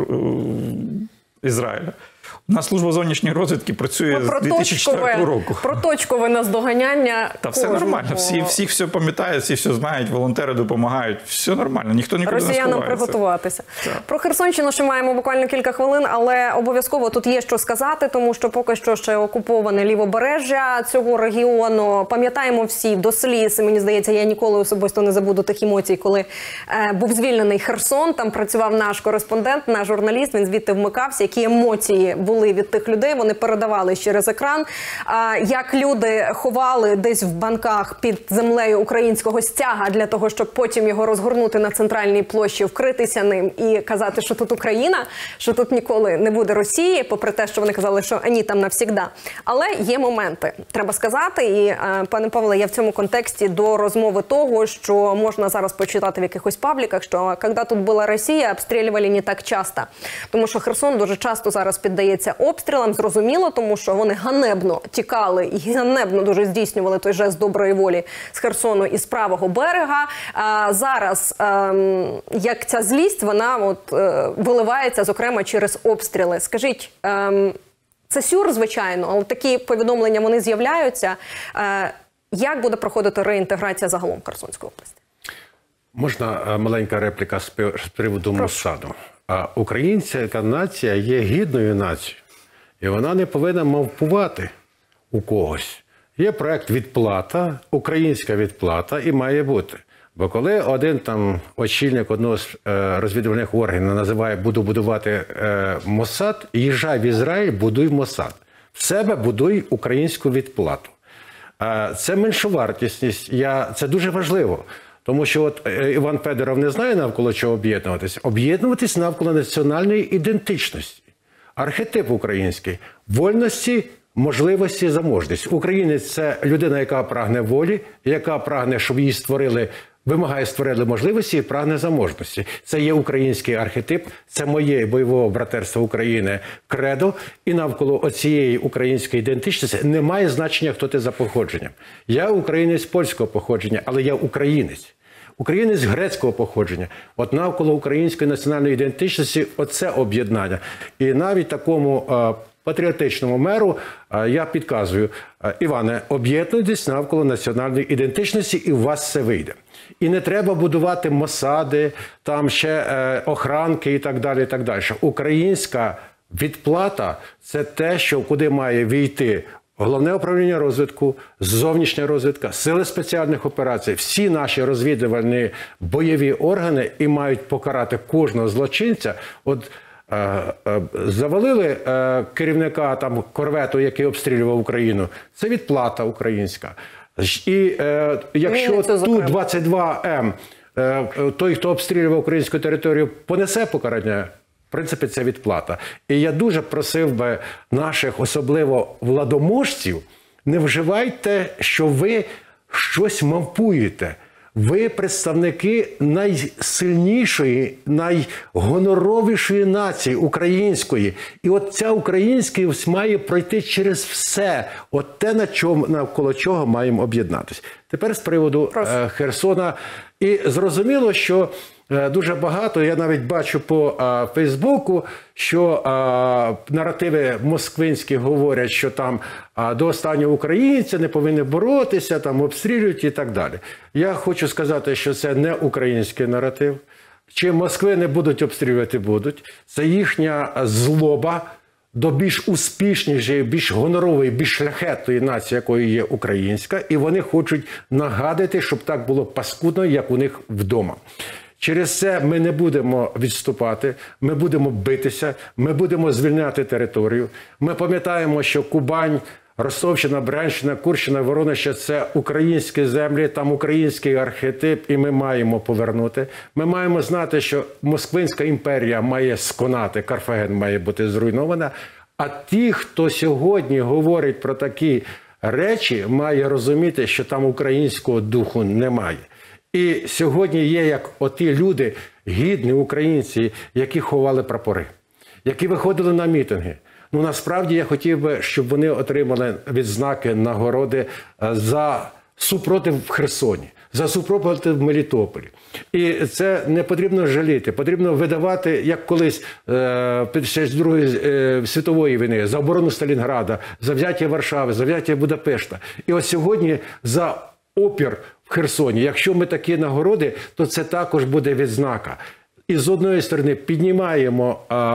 Ізраїля. У нас служба зовнішньої розвідки працює з 2004 року. Про точкове наздоганяння. Та все нормально. Всі все пам'ятають, всі все знають, волонтери допомагають. Все нормально, ніхто нікуди не сховається. Росіянам приготуватися. Про Херсонщину ще маємо буквально кілька хвилин, але обов'язково тут є що сказати, тому що поки що ще окуповане лівобережжя цього регіону. Пам'ятаємо всі до сліз, мені здається, я ніколи особисто не забуду тих емоцій, коли був звільнений Херсон, там працював наш кореспондент, наш журналіст, він звідти вмикався, які емоції були від тих людей, вони передавали через екран, як люди ховали десь в банках під землею українського стяга для того, щоб потім його розгорнути на центральній площі, вкритися ним і казати, що тут Україна, що тут ніколи не буде Росії, попри те, що вони казали, що ані там навсігда. Але є моменти, треба сказати, і, пане Павле, я в цьому контексті до розмови того, що можна зараз почитати в якихось пабліках, що коли тут була Росія, обстрілювали не так часто. Тому що Херсон дуже часто зараз піддається обстрілам, зрозуміло, тому що вони ганебно тікали і ганебно дуже здійснювали той жест доброї волі з Херсону і з правого берега. Зараз, як ця злість, вона виливається, зокрема, через обстріли. Скажіть, це сюр, звичайно, але такі повідомлення, вони з'являються. Як буде проходити реінтеграція загалом Херсонської області? Можна маленька репліка з приводу Моссаду? Українська нація є гідною нацією, і вона не повинна мавпувати у когось. Є проект «Відплата», українська відплата, і має бути. Бо коли один там очільник одного з розвідувальних органів називає «буду будувати Моссад», їжджай в Ізраїль, будуй Моссад. В себе будуй українську відплату. Це меншовартісність, це дуже важливо. Тому що от Іван Федоров не знає, навколо чого об'єднуватися. Об'єднуватись навколо національної ідентичності. Архетип український. Вольності, можливості, заможності. Українець – це людина, яка прагне волі, яка прагне, щоб її створили вимагає створили можливості і прагне заможності. Це є український архетип, це моє бойового братерства України кредо, і навколо оцієї української ідентичності немає значення, хто ти за походженням. Я українець польського походження, але я українець. Українець грецького походження. От навколо української національної ідентичності оце об'єднання. І навіть такому патріотичному меру я підказую: Іване, об'єднуйтесь навколо національної ідентичності, і у вас все вийде. І не треба будувати мосади, там ще охранки і так далі, і так далі. Українська відплата – це те, що куди має війти Головне управління розвідку, зовнішня розвідка, сили спеціальних операцій, всі наші розвідувальні бойові органи і мають покарати кожного злочинця. От завалили керівника там корвету, який обстрілював Україну. Це відплата українська. І якщо Ту-22М, той, хто обстрілював українську територію, понесе покарання, в принципі, це відплата. І я дуже просив би наших, особливо владоможців, не вживайте, що ви щось мавпуєте. Ви представники найсильнішої, найгоноровішої нації української. І от ця українськість має пройти через все. От те, навколо чого маємо об'єднатися. Тепер з приводу Херсона. І зрозуміло, що дуже багато, я навіть бачу по Фейсбуку, що наративи москвинські говорять, що там до останнього українця не повинні боротися, там обстрілюють і так далі. Я хочу сказати, що це не український наратив. Чи Москви не будуть обстрілювати? Будуть. Це їхня злоба до більш успішнішої, більш гонорової, більш шляхетної нації, якою є українська. І вони хочуть нагадати, щоб так було паскудно, як у них вдома. Через це ми не будемо відступати, ми будемо битися, ми будемо звільняти територію. Ми пам'ятаємо, що Кубань, Ростовщина, Брянщина, Курщина, Воронежа – це українські землі, там український архетип, і ми маємо повернути. Ми маємо знати, що Москвинська імперія має сконати, Карфаген має бути зруйнована. А ті, хто сьогодні говорить про такі речі, має розуміти, що там українського духу немає. І сьогодні є як оті люди, гідні українці, які ховали прапори, які виходили на мітинги. Ну, насправді, я хотів би, щоб вони отримали відзнаки, нагороди за супротив в Херсоні, за супротив в Мелітополі. І це не потрібно жаліти, потрібно видавати, як колись під час Другої світової війни, за оборону Сталінграда, за взяття Варшави, за взяття Будапешта. І ось сьогодні за опір в Херсоні. Якщо ми такі нагороди, то це також буде відзнака. І з одної сторони піднімаємо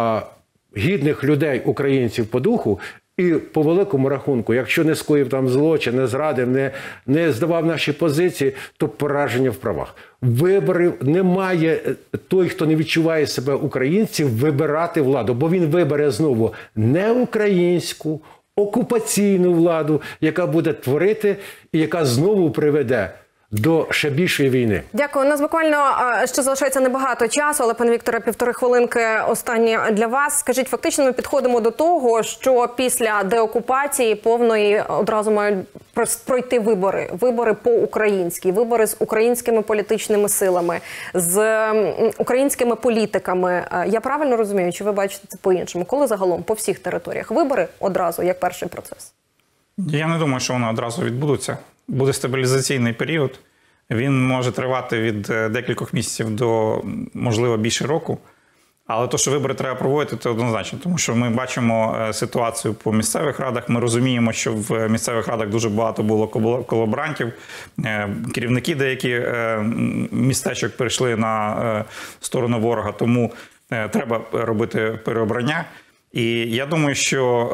гідних людей, українців по духу, і по великому рахунку, якщо не скоїв там злочин, не зрадив, не здавав наші позиції, то пораження в правах. Виборів немає той, хто не відчуває себе українцем, вибирати владу, бо він вибере знову не українську, окупаційну владу, яка буде творити і яка знову приведе до ще більшої війни. Дякую. У нас буквально ще залишається небагато часу, але, пане Вікторе, 1,5 хвилинки останні для вас. Скажіть, фактично ми підходимо до того, що після деокупації повної одразу мають пройти вибори. Вибори по-українськи, вибори з українськими політичними силами, з українськими політиками. Я правильно розумію, чи ви бачите це по-іншому? Коли загалом по всіх територіях вибори одразу, як перший процес? Я не думаю, що вони одразу відбудуться. Буде стабілізаційний період, він може тривати від декількох місяців до, можливо, більше року. Але то, що вибори треба проводити, це однозначно. Тому що ми бачимо ситуацію по місцевих радах, ми розуміємо, що в місцевих радах дуже багато було колаборантів, керівники деякі містечок перейшли на сторону ворога, тому треба робити переобрання. І я думаю, що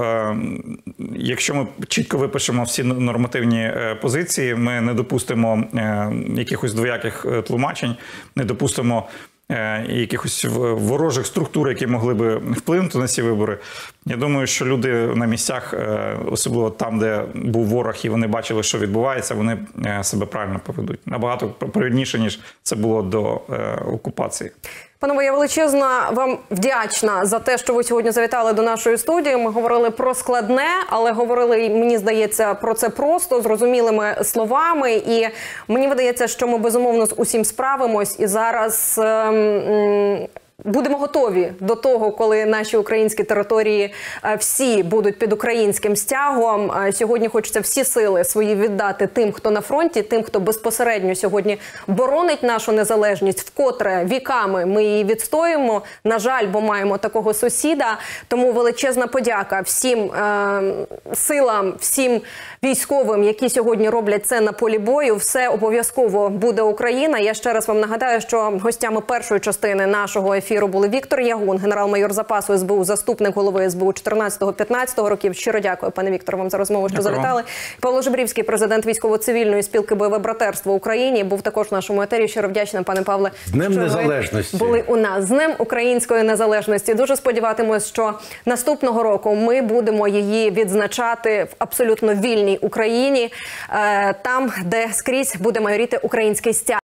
якщо ми чітко випишемо всі нормативні позиції, ми не допустимо якихось двояких тлумачень, не допустимо якихось ворожих структур, які могли би вплинути на ці вибори. Я думаю, що люди на місцях, особливо там, де був ворог, і вони бачили, що відбувається, вони себе правильно поведуть. Набагато правильніше, ніж це було до окупації. Панове, я величезно вам вдячна за те, що ви сьогодні завітали до нашої студії. Ми говорили про складне, але говорили, мені здається, про це просто, зрозумілими словами. І мені видається, що ми безумовно з усім справимось. І зараз будемо готові до того, коли наші українські території всі будуть під українським стягом. Сьогодні хочеться всі сили свої віддати тим, хто на фронті, тим, хто безпосередньо сьогодні боронить нашу незалежність, вкотре віками ми її відстоїмо. На жаль, бо маємо такого сусіда. Тому величезна подяка всім силам, всім військовим, які сьогодні роблять це на полі бою. Все обов'язково буде Україна. Я ще раз вам нагадаю, що гостями першої частини нашого ефіру були Віктор Ягун, генерал-майор запасу СБУ, заступник голови СБУ 14-15 років. Щиро дякую, пане Вікторе, вам за розмову, що завітали. Павло Жебрівський, президент військово-цивільної спілки «Бойове братерство» в Україні, був також в нашому етері. Щиро вдячна, пане Павле, з Днем Незалежності. Були у нас. З Днем Української Незалежності. Дуже сподіватимусь, що наступного року ми будемо її відзначати в абсолютно вільній Україні, там, де скрізь буде майоріти український стяг.